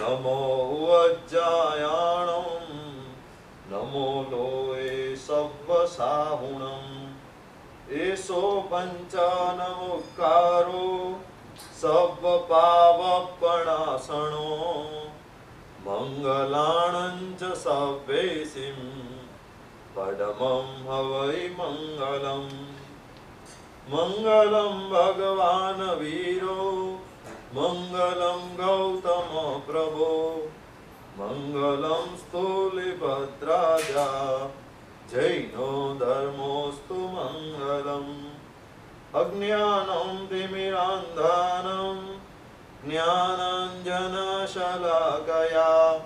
नमो वज्जायाणं नमो लोये सव्वसाहुणम् एषो पञ्चानमुक्कारो सव्वपावपणासनो मङ्गलाणं च सव्वेसिं पडमं हवै मङ्गलम् मङ्गलं भगवान् वीरो मङ्गलं गौतम प्रभो मङ्गलं स्थूलिभद्राजा जैनो धर्मोऽस्तु मङ्गलम् अज्ञानं तिमिरान्धानं ज्ञानाञ्जनशलाकया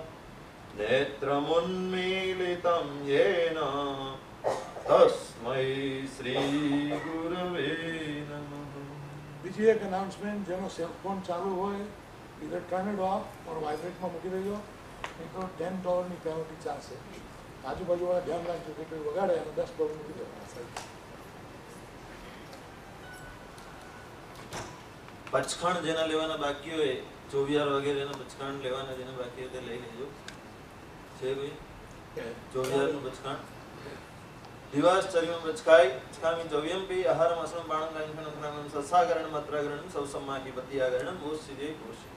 नेत्रमुन्मीलितं येन तस्मै श्रीगुरवे नमः। બીજી એક અનાઉન્સમેન્ટ, જેનો સેલફોન ચાલુ હોય ઇધર ટર્ન ઇટ ઓફ ઓર વાઇબ્રેટમાં મૂકી દેજો, નહીં તો $10 પેનલ્ટી ચાલશે. આજુબાજુવાળા ધ્યાન રાખજો કે કોઈ વગાડે અને $10 મૂકી દેવાના સાહેબ. પચખણ જેના લેવાના બાકી હોય, ચોવિયાર વગેરેના પચખણ લેવાના જેના બાકી હોય તે લઈ લેજો. છે ભાઈ ચોવિયારનું પચખણ दिवास चरिमं पचकाय छकामि चव्यम्पि आहारम असमं बाणं गायनं नंतरानं सत्सागरणं मत्रागरणं सौसम्माकी पतियागरणं मोसिदे कोशि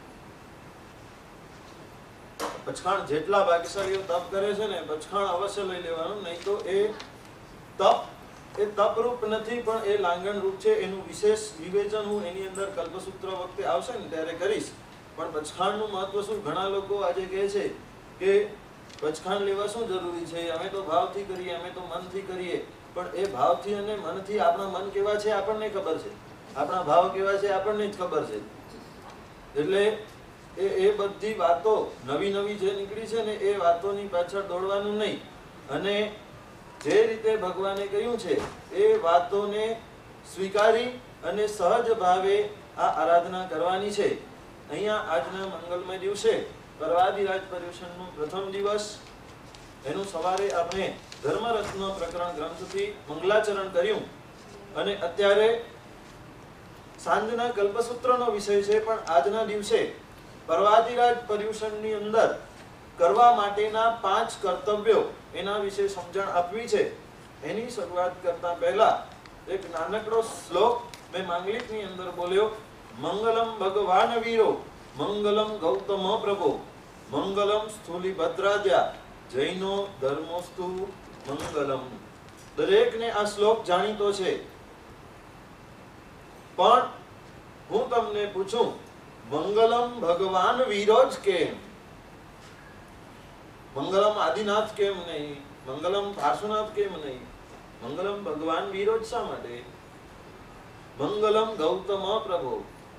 पचखाण જેટલા ભાગ્યશાળીઓ તપ કરે છે ને, પચખાણ અવશ્ય લઈ લેવાનું, નહીં તો એ તપરૂપ નથી પણ એ લાંગણ રૂપ છે. એનું વિશેષ વિવેચન હું એની અંદર કલ્પસૂત્ર વખતે આવશે ને ત્યારે કરીશ. પણ પચખાણનું મહત્વ શું, ઘણા લોકો આજે કહે છે કે પચખાણ લેવા શું જરૂરી છે, અમે તો ભાવથી કરીએ, અમે તો મનથી કરીએ. પણ એ ભાવથી અને મનથી આપણા મન કેવા છે આપણને ખબર છે, આપણા ભાવ કેવા છે આપણને જ ખબર છે. એટલે એ બધી વાતો નવી નવી જે નીકળી છે ને એ વાતોની પાછળ દોડવાનું નહીં, અને જે રીતે ભગવાને કહ્યું છે એ વાતોને સ્વીકારી અને સહજ ભાવે આ આરાધના કરવાની છે. અહીંયા આજના મંગલમય દિવસે પરવાદિરાજ પર્યુષણનો પ્રથમ દિવસ, એનું સવારે આપણે ધર્મરત્ન પ્રકરણ ગ્રંથથી મંગલાચરણ કર્યું, અને અત્યારે સાંજના કલ્પસૂત્રનો વિષય છે. પણ આજના દિવસે પરવાદિરાજ પર્યુષણની અંદર કરવા માટેના 5 કર્તવ્યો એના વિશે સમજણ આપવી છે. એની શરૂઆત કરતા પહેલા એક નાનકડો શ્લોક મેં માંગલિકની અંદર બોલ્યો. મંગલમ ભગવાન વીરો મંગલમ ગૌતમ પ્રભો મંગલમ સ્થૂલિભદ્રાદ્યા જૈનો ધર્મોસ્તુ મંગલમ. દરેકને આ શ્લોક જાણીતો છે, પણ હું તમને પૂછું, મંગલમ ભગવાન વીરો જ કેમ? મંગલમ આદિનાથ કેમ નહીં? મંગલમ પાર્શ્વનાથ કેમ નહીં? મંગલમ ભગવાન વીરો જ શા માટે? મંગલમ ગૌતમ પ્રભો,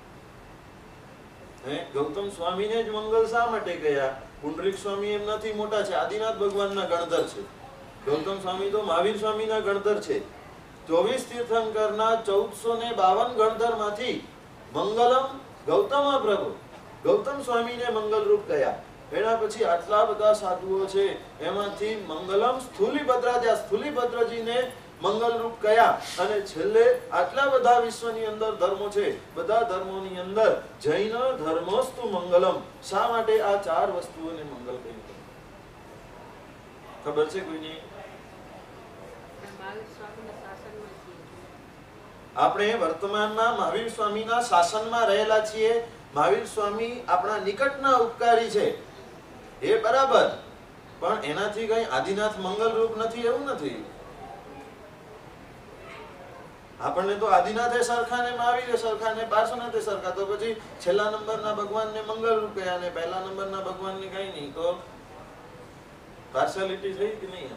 ગૌતમ સ્વામીને જ મંગલ શા માટે ગયા? પુંડરીક સ્વામી એમનાથી મોટા છે, આદિનાથ ભગવાનના ગણધર છે. ગૌતમ સ્વામી તો મહાવીર સ્વામીના ગણધર છે. 24 તીર્થંકરના 1452 ગણધરમાંથી મંગલમ ગૌતમ પ્રભુ, ગૌતમ સ્વામીને મંગલરૂપ ગયા. એના પછી આટલા બધા સાધુઓ છે, એમાંથી મંગલમ સ્થૂલિભદ્રાદ્યા, સ્થૂલિભદ્રજીને મંગલરૂપ કયા. અને છેલ્લે આટલા બધા વિશ્વની અંદર ધર્મો છે, બધા ધર્મોની અંદર જૈન ધર્મોસ્તુ મંગલમ. શા માટે આ 4 વસ્તુઓને મંગલ કહ્યું? ખબર છે કોઈને? આપણે વર્તમાનમાં મહાવીર સ્વામીના શાસનમાં રહેલા છીએ. મહાવીર સ્વામી આપણા નિકટના ઉપકારી છે, એ બરાબર, પણ એનાથી કઈ આદિનાથ મંગલરૂપ નથી એવું નથી. આપણને તો આદિનાથે સરખા ને મહાવીરે સરખા ને પાર્શ્વનાથે સરખા, તો પછી છેલ્લા નંબરના ભગવાનને મંગલરૂપ કયા ને પહેલા નંબરના ભગવાનને કઈ નહીં, તો પાર્શિયાલિટી થઈ કે નહીં?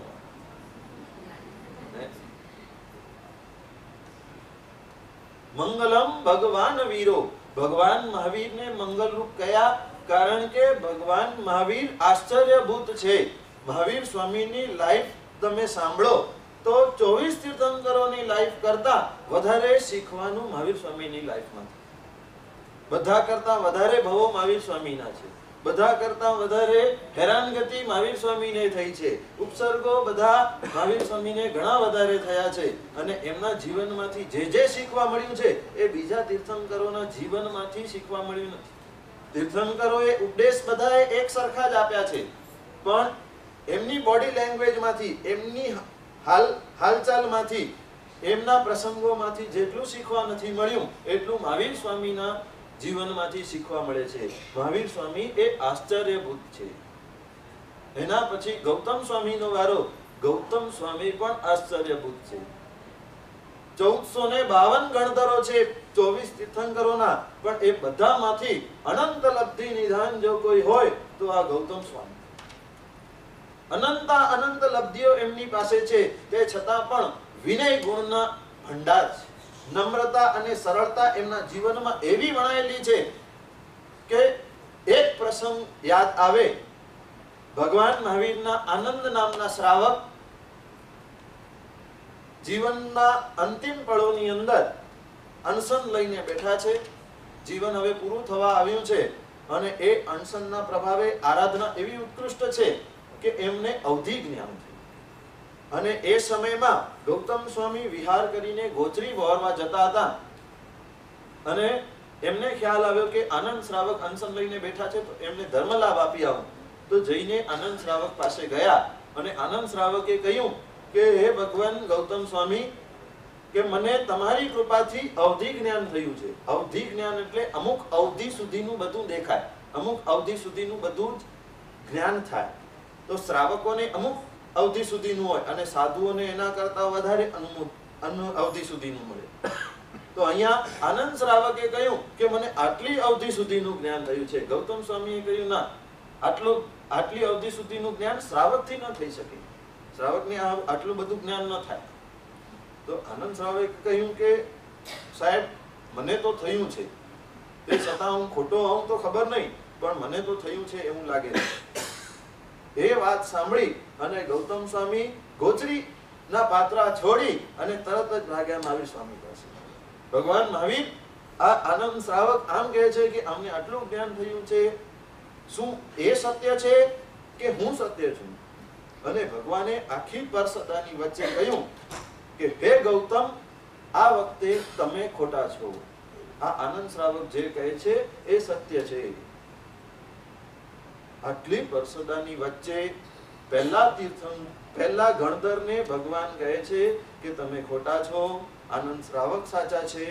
મંગલમ ભગવાન વીરો, ભગવાન મહાવીરને મંગલરૂપ કયા? કારણ કે ભગવાન મહાવીર આશ્ચર્યભૂત છે. મહાવીર સ્વામીની લાઈફ તમે સાંભળો તો 24 તીર્થંકરોની લાઈફ કરતા વધારે શીખવાનું મહાવીર સ્વામીની લાઈફમાં. બધા કરતા વધારે ભવો મહાવીર સ્વામીના છે, બધા કરતા વધારે હેરાનગતિ મહાવીર સ્વામીને થઈ છે, ઉપસર્ગો બધા મહાવીર સ્વામીને ઘણા વધારે થયા છે. અને એમના જીવનમાંથી જે જે શીખવા મળ્યું છે એ બીજા તીર્થંકરોના જીવનમાંથી શીખવા મળ્યું નથી. તીર્થંકરોએ ઉપદેશ બધાએ એક સરખા જ આપ્યા છે, પણ એમની બોડી લેંગ્વેજમાંથી, એમની હાલચાલમાંથી, એમના પ્રસંગોમાંથી જેટલું શીખવા નથી મળ્યું એટલું મહાવીર સ્વામીના જીવનમાંથી શીખવા મળે છે. મહાવીર સ્વામી એ આશ્ચર્યભૂત છે. એના પછી ગૌતમ સ્વામીનો વારો. ગૌતમ સ્વામી પણ આશ્ચર્યભૂત છે. 1452 ગણધરો છે 24 તીર્થંકરોના, પણ એ બધામાંથી અનંત લબ્ધિ નિધાન જો કોઈ હોય તો આ ગૌતમ સ્વામી. અનંત લબ્ધિઓ એમની પાસે છે, તે છતાં પણ વિનય ગુણના ભંડાર છે. નમ્રતા અને સરળતા એમના જીવનમાં એવી વણાયેલી છે કે એક પ્રસંગ યાદ આવે. ભગવાન મહાવીરના આનંદ નામના શ્રાવક જીવનના અંતિમ પળોની અંદર અનશન લઈને બેઠા છે. જીવન હવે પૂરું થવા આવ્યું છે અને એ અનશનના પ્રભાવે આરાધના એવી ઉત્કૃષ્ટ છે કે એમને અવધિ જ્ઞાન થયું. અને એ સમયમાં ગૌતમ સ્વામી વિહાર કરીને ગોચરી વહોરવા જતા હતા અને એમને ખ્યાલ આવ્યો કે આનંદ શ્રાવક અનશન લઈને બેઠા છે, તો એમને ધર્મલાભ આપી આવું. તો જઈને આનંદ શ્રાવક પાસે ગયા અને આનંદ શ્રાવકે કહ્યું કે હે ભગવાન ગૌતમ સ્વામી, કે મને તમારી કૃપાથી અવધિ જ્ઞાન થયું છે. અવધિ જ્ઞાન એટલે અમુક અવધિ સુધીનું બધું દેખાય, અમુક અવધિ સુધીનું બધું જ જ્ઞાન થાય. તો શ્રાવકોને અમુક અવધિ સુધીનું હોય અને સાધુઓને એના કરતા વધારે અવધિ સુધીનું મળે. તો અહીંયા આનંદ શ્રાવકે કહ્યું કે મને આટલી અવધિ સુધીનું જ્ઞાન થયું છે. ગૌતમ સ્વામીએ કહ્યું ના, આટલી અવધિ સુધીનું જ્ઞાન શ્રાવકથી ન થઈ શકે. શ્રાવકને આટલું બધું જ્ઞાન ન થાય. તો આનંદ શ્રાવકે કહ્યું કે સાહેબ, મને તો થયું છે, તે છતાં હું ખોટો હોઉં તો ખબર નહીં, પણ મને તો થયું છે એવું લાગે છે. એ વાત સાંભળી અને ગૌતમ સ્વામી ગોચરીના પાત્રા છોડી અને તરત જ ભાગ્યા મહાવીર સ્વામી પાસે. ભગવાન મહાવીર આ આનંદ શ્રાવક આમ કહે છે કે અમને આટલું જ્ઞાન થયું છે, શું એ સત્ય છે કે હું સત્ય છું? અને ભગવાને આખી પરસદાની વચ્ચે કહ્યું કે હે ગૌતમ, આ વખતે તમે ખોટા છો. આ આનંદ શ્રાવક જે કહે છે એ સત્ય છે. આટલી પરસદાની વચ્ચે પહેલા ગણધરને ભગવાન કહે છે કે તમે ખોટા છો, આનંદ શ્રાવક સાચા છે.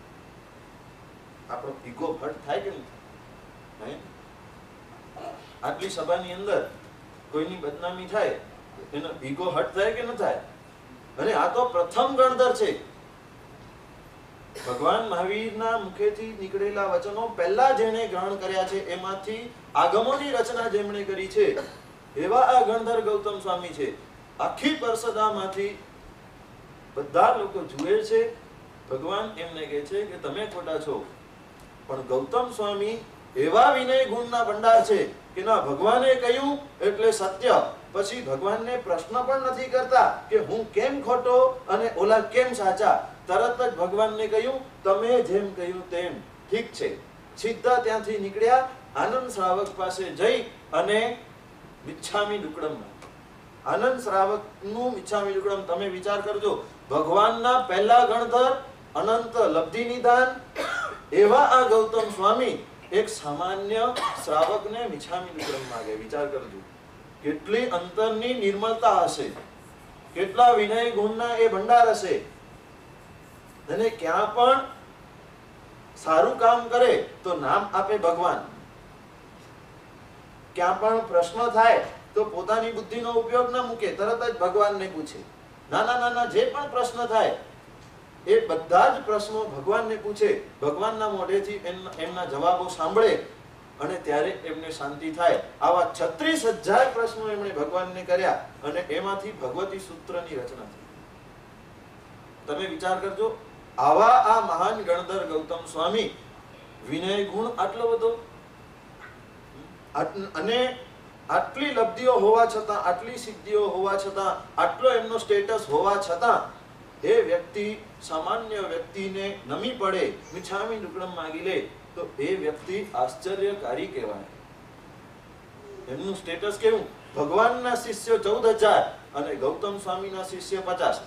આપણો ઈગો હર્ટ થાય કે નહીં? આટલી સભાની અંદર કોઈની બદનામી થાય, એનો ઈગો હર્ટ થાય કે ન થાય? અને આ તો પ્રથમ ગણધર છે. ભગવાન મહાવીરના મુખેથી નીકળેલા વચનો પહેલા જેણે ગ્રહણ કર્યા છે, એમાંથી આગમોની રચના જેમણે કરી છે, એવા આ ગણધર ગૌતમ સ્વામી છે. આખી પરસદામાંથી બધા લોકો જુએ છે, ભગવાન એમને કહે છે કે તમે ખોટા છો. પણ ગૌતમ સ્વામી એવા વિનય ગુણના ભંડાર છે કે ના, ભગવાને કહ્યું એટલે સત્ય. પછી ભગવાનને પ્રશ્ન પણ નથી કરતા કે હું કેમ ખોટો અને ઓલા કેમ સાચા. તરત જ ભગવાનને કહ્યું તમે જેમ કહ્યું તેમ ઠીક છે. સીધા ત્યાંથી નીકળ્યા, આનંદ શ્રાવક પાસે જઈ અને મિચ્છામી દુક્કડમ. આનંદ શ્રાવક નું મિચ્છામી દુક્કડમ તમે વિચાર કરજો. ભગવાનના પહેલા ગણધર, અનંત લબ્ધિ નિદાન એવા આ ગૌતમ સ્વામી એક સામાન્ય શ્રાવકને મિચ્છામી દુક્કડમ માંગે. વિચાર કરજો કેટલી અંતરની નિર્મળતા હશે, કેટલા વિનય ગુણના એ ભંડાર હશે. અને ક્યાં પણ સારું કામ કરે તો નામ આપે ભગવાન. ક્યાં પણ પ્રશ્ન થાય તો પોતાની બુદ્ધિનો ઉપયોગ ન મૂકે, તરત જ ભગવાનને પૂછે. નાના જે પણ પ્રશ્ન થાય એ બધા જ પ્રશ્નો ભગવાનને પૂછે. ભગવાનના મોઢેથી એમના જવાબો સાંભળે અને ત્યારે એમને શાંતિ થાય. આવા 36,000 પ્રશ્નો એમણે ભગવાનને કર્યા અને એમાંથી ભગવતી સૂત્રની રચના થઈ. તમે વિચાર કરજો, આવા આ મહાન ગણધર ગૌતમ સ્વામી, વિનય ગુણ આટલો બધો, અને આટલી લબ્ધિઓ હોવા છતાં, આટલી સિદ્ધિઓ હોવા છતાં, આટલો એમનો સ્ટેટસ હોવા છતાં એ વ્યક્તિ સામાન્ય વ્યક્તિને નમી પડે, મિચ્છામી દુક્કડમ માંગી લે, તો એ વ્યક્તિ આશ્ચર્યકારી કહેવાય. એમનું સ્ટેટસ કેવું? ભગવાનના શિષ્ય 14,000 અને ગૌતમ સ્વામીના શિષ્ય 50.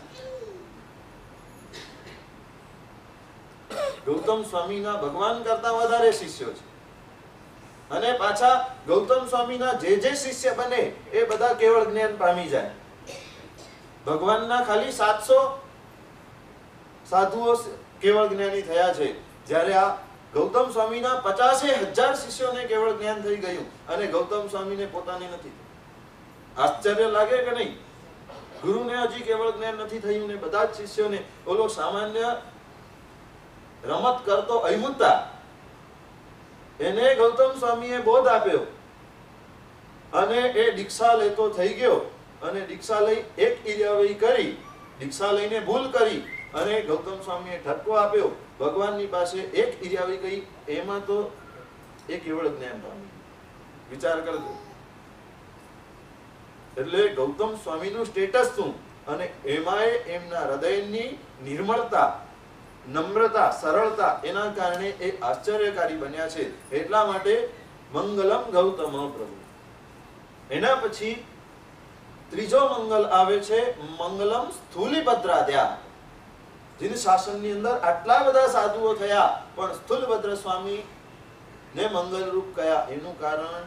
ગૌતમ સ્વામીના ભગવાન કરતા વધારે શિષ્યો છે. અને પાછા ગૌતમ સ્વામીના જે શિષ્ય બને એ બધા કેવળ જ્ઞાન પામી જાય. ભગવાનના ખાલી 700 સાધુઓ કેવળ જ્ઞાની થયા છે, જ્યારે આ ગૌતમ સ્વામીના 50,000 શિષ્યોને કેવળ જ્ઞાન થઈ ગયું અને ગૌતમ સ્વામીને પોતાને નથી. આશ્ચર્ય લાગે કે નહીં? ગુરુને હજી કેવળ જ્ઞાન નથી થયું ને બધા જ શિષ્યોને. ઓલો સામાન્ય રમત કરતો અહિમુત્તા, એને ગૌતમ સ્વામીએ બોધ આપ્યો અને એ દીક્ષા લેતો થઈ ગયો અને દીક્ષા લઈ એક ઈર્યાવઈ કરી, દીક્ષા લઈને ભૂલ કરી અને ગૌતમ સ્વામીએ ઠપકો આપ્યો ભગવાનની પાસે, એક ઈર્યાવઈ કહી, એમાં તો એ કેવળ જ્ઞાન પામ્યું. વિચાર કરજો. એટલે ગૌતમ સ્વામીનું સ્ટેટસ શું અને એમાંય એમના હૃદયની નિર્મળતા, નમ્રતા, સરળતા, એના કારણે એ આશ્ચર્યકારી બન્યા છે. એટલા માટે મંગલમ ગૌતમ પ્રભુ. એના પછી ત્રીજો મંગલ આવે છે મંગલમ સ્થૂલિભદ્રાદ્યા. જીન શાસનની અંદર આટલા બધા સાધુઓ થયા પણ સ્થૂલભદ્ર સ્વામી ને મંગલરૂપ કયા? એનું કારણ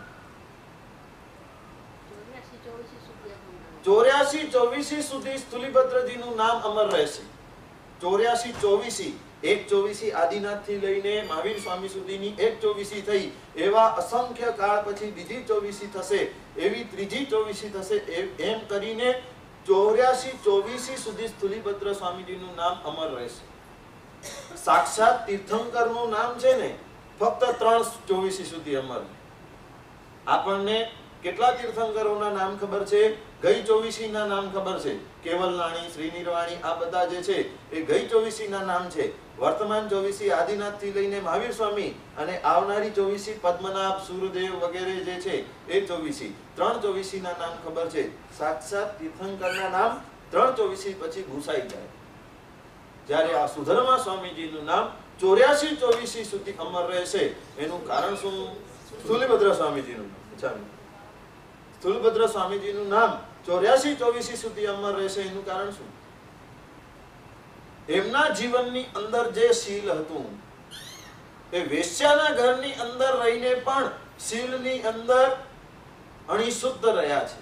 84 સુધી સ્થૂલિભદ્રજીનું નામ અમર રહેશે. 84 એક 24 આદિનાથ થી લઈને મહાવીર સ્વામી સુધીની એક 24 થઈ, એવા અસંખ્ય કાળ પછી બીજી 24 થશે, એવી ત્રીજી 24 થશે, એમ કરીને 84 સુધી સ્થૂલિભદ્ર સ્વામીજીનું નામ અમર રહેશે. સાક્ષાત તીર્થંકરનું નામ છે ને ફક્ત 3 24 સુધી અમર. આપણને કેટલા તીર્થંકરોના નામ ખબર છે? ગઈ 24 ના નામ ખબર છે. કેવલનાણી, શ્રીનિર્વાણી, આ બધા જે છે એ ગઈ 24 ના નામ છે. વર્તમાન 24 આદિનાથ થી લઈને મહાવીર સ્વામી અને આવનારી 24 પદ્મનાભ, સૂરદેવ વગેરે જે છે એ 24. 3 24 ના નામ ખબર છે. સાક્ષાત તીર્થંકરના નામ 3 24 પછી ભૂસાઈ જાય. જ્યારે આ સુધર્મા સ્વામીજીનું નામ 84 24 સુધી અમર રહેશે. એનું કારણ શું? સ્થૂલિભદ્ર સ્વામીજીનું નામ. સ્થૂલભદ્ર સ્વામીજીનું નામ 84 24 સુધી અમર રહેશે. એનું કારણ શું? એમના જીવનની અંદર જે શીલ હતું એ વેશ્યાના ઘરની અંદર રહીને પણ શીલની અંદર અણિશુદ્ધ રહ્યા છે.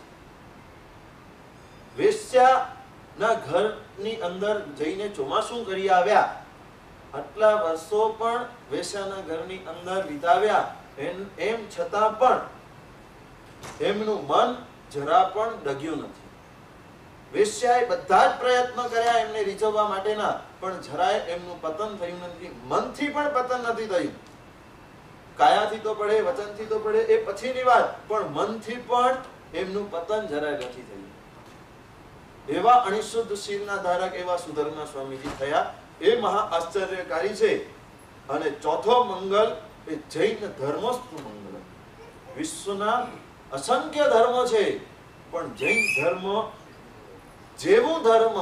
વેશ્યાના ઘરની અંદર જઈને ચોમાસું કરી આવ્યા, આટલા વર્ષો પણ વેશ્યાના ઘરની અંદર વિતાવ્યા, એમ છતાં પણ એમનું મન જરા પણ ડગ્યું નથી. વેશ્યાએ બધા જ પ્રયત્ન કર્યા એમને રીઝવવા માટેના, પણ જરાય એમનું પતન થયું નથી. મનથી પણ પતન નથી થયું. કાયાથી તો પડે, વચનથી તો પડે, એ પછીની વાત, પણ મનથી પણ એમનું પતન જરાય નથી થયું. એવા અણિશુદ્ધ શીલના ધારક એવા સુધર્મા સ્વામીજી થયા. એ મહા આશ્ચર્યકારી છે. અને ચોથો મંગલ એ જૈન ધર્મસ્તુ મંગલ. વિશ્વના અસંખ્ય ધર્મ છે પણ જૈન ધર્મ જેવું ધર્મ,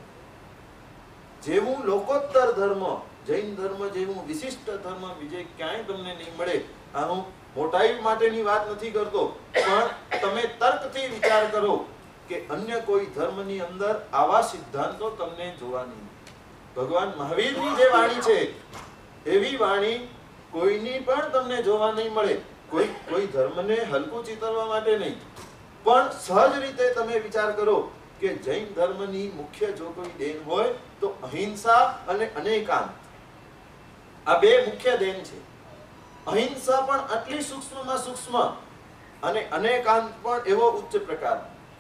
જેવું લોકોત્તર ધર્મ, જૈન ધર્મ જેવું વિશિષ્ટ ધર્મ બીજે ક્યાંય તમને નહીં મળે. આ હું મોટાઈ માટેની વાત નથી કરતો, પણ તમે તર્કથી વિચાર કરો કે અન્ય કોઈ ધર્મની અંદર આવા સિદ્ધાંતો તમને જોવા નહીં. ભગવાન મહાવીરની જે વાણી છે એવી વાણી કોઈની પણ તમને જોવા નહીં મળે. કોઈ ધર્મને હલકું ચિતરવા માટે નહીં, પણ સહજ રીતે તમે વિચાર કરો કે જૈન ધર્મની મુખ્ય જો કોઈ દેન હોય તો અહિંસા અને અનેકાંત. આ બે મુખ્ય દેન છે. અહિંસા પણ આટલી સૂક્ષ્મમાં સૂક્ષ્મ અને અનેકાંત પણ એવો ઉચ્ચ પ્રકાર.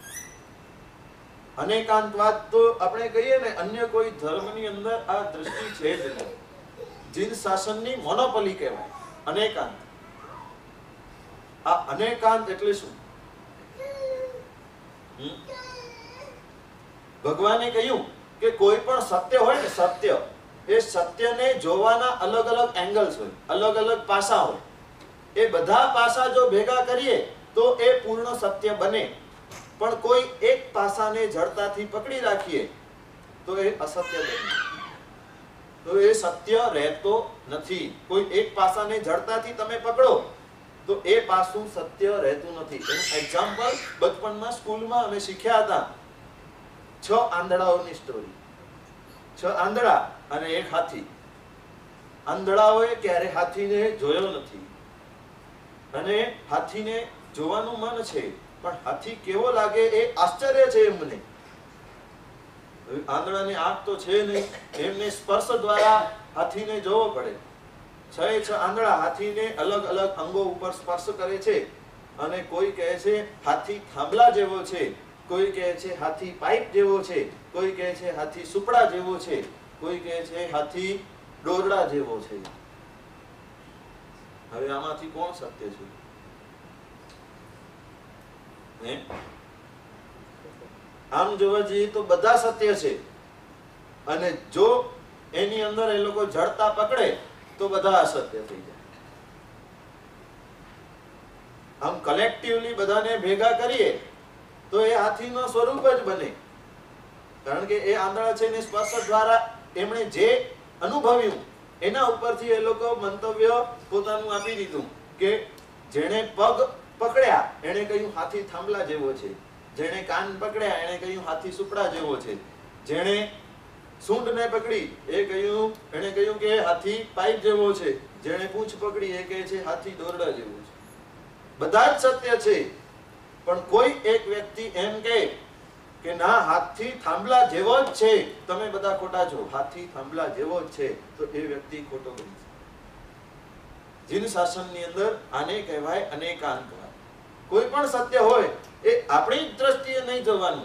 અનેકાંતવાદ તો આપણે કહીએ ને, અન્ય કોઈ ધર્મની અંદર આ દ્રષ્ટિ છે જ નહીં. જીન શાસનની મોનોપોલી કહેવાય અનેકાંત. આ અનેકાંત એટલે શું? ભગવાને કહ્યું કે કોઈ પણ સત્ય હોય ને, સત્ય, એ સત્યને જોવાના અલગ અલગ એંગલ્સ હોય, અલગ અલગ પાસા હોય. એ બધા પાસા જો ભેગા કરીએ તો એ પૂર્ણ સત્ય બને. પણ કોઈ એક પાસાને જડતાથી પકડી રાખીએ તો એ અસત્ય બને, તો એ સત્ય રહેતો નથી. કોઈ એક પાસાને જડતાથી તમે પકડો તો એ પાસું સત્ય રહેતું નથી. એનું એક્ઝામ્પલ બચપનમાં સ્કૂલમાં અમે શીખ્યા હતા. 6 આંધળાઓની સ્ટોરી. 6 આંધળા અને એક હાથી. આંધળાઓએ ક્યારે હાથીને જોયો નથી, અને હાથીને જોવાનું મન છે, પણ હાથી કેવો લાગે એ આશ્ચર્ય છે એમને. આંધળાની આંખ તો છે નહીં, એમને સ્પર્શ દ્વારા હાથીને જોવો પડે. 6 આંધળા હાથીને અલગ અલગ અંગો ઉપર સ્પર્શ કરે છે, અને કોઈ કહે છે હાથી થાંભલા જેવો છે, કોઈ કહે છે હાથી પાઇપ જેવો છે, કોઈ કહે છે હાથી સુપડા જેવો છે, કોઈ કહે છે હાથી દોરડા જેવો છે. હવે આમાંથી કોણ સત્ય છે? આમ જોવા જઈએ તો બધા સત્ય છે, અને જો એની અંદર એ લોકો જડતા પકડે તો બધા અસત્ય થઈ જાય. આમ કલેક્ટિવલી બધાને ભેગા કરીએ તો એ હાથીનો સ્વરૂપ જ બને. કારણ કે એ આંધળા છે ને સ્પર્શ દ્વારા એમણે જે અનુભવ્યું એના ઉપરથી એ લોકો મંતવ્ય પોતાનું આપી દીધું કે જેણે પગ પકડ્યા એણે કહ્યું હાથી થાંભલા જેવો છે, જેણે કાન પકડ્યા એણે કહ્યું હાથી સુપડા જેવો છે, જેણે સૂંઢને પકડી એણે કહ્યું કે હાથી પાઇપ જેવો છે, જેણે પૂંછ પકડી એ કહે છે હાથી દોરડા જેવો છે. બધા જ સત્ય છે, પણ કોઈ એક વ્યક્તિ એમ કહે કે ના હાથી થાંભલા જેવો જ છે, તમે બધા ખોટા છો, હાથી થાંભલા જેવો જ છે, તો એ વ્યક્તિ ખોટો બની છે. જીન શાસનની અંદર આને કહેવાય અનેકાંતવાદ. કોઈ પણ સત્ય હોય એ આપણી દ્રષ્ટિએ નહીં જોવાનું.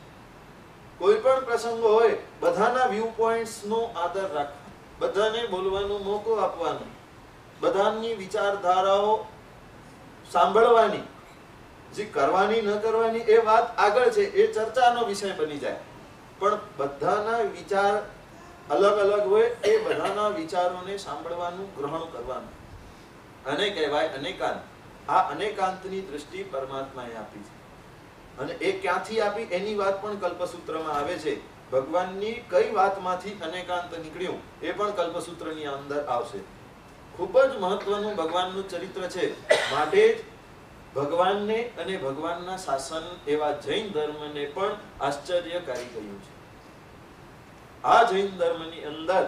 કોઈ પણ પ્રસંગ હોય બધાના વ્યૂ પોઈન્ટ્સ નો આદર રાખવાનો, બધાને બોલવાનો મોકો આપવાનો, બધાની વિચારધારાઓ સાંભળવાની. જે કરવાની ન કરવાની એ વાત આગળ છે, એ ચર્ચાનો વિષય બની જાય, પણ બધાના વિચાર અલગ અલગ હોય એ બધાના વિચારોને સાંભળવાનું, ગ્રહણ કરવાનું, અને કહેવાય અનેકાંત. આ અનેકાંતની દૃષ્ટિ પરમાત્માએ આપી છે, અને એ ક્યાંથી આપી એની વાત પણ કલ્પસૂત્રમાં આવે છે. ભગવાનની કઈ વાતમાંથી અનેકાંત નીકળ્યું એ પણ કલ્પસૂત્રની અંદર આવશે. ખૂબ જ મહત્વનું ભગવાનનું ચરિત્ર છે. માટે જ ભગવાનને અને ભગવાનના શાસન એવા જૈન ધર્મને પણ આશ્ચર્યકારી કહ્યું છે. આ જૈન ધર્મની અંદર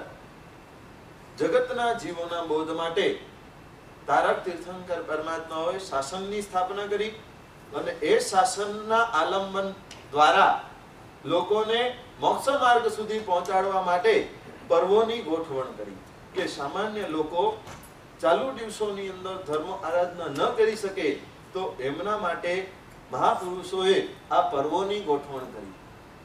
જગતના જીવોના બોધ માટે તારક તીર્થંકર પરમાત્માઓએ શાસનની સ્થાપના કરી, અને એ શાસનના આલંબન દ્વારા લોકોને મોક્ષ માર્ગ સુધી પહોંચાડવા માટે પર્વોની ગોઠવણ કરી કે સામાન્ય લોકો ચાલુ દિવસોની અંદર ધર્મ આરાધના ન કરી શકે, તો એમના માટે મહાપુરુષોએ આ પર્વોની ગોઠવણ કરી.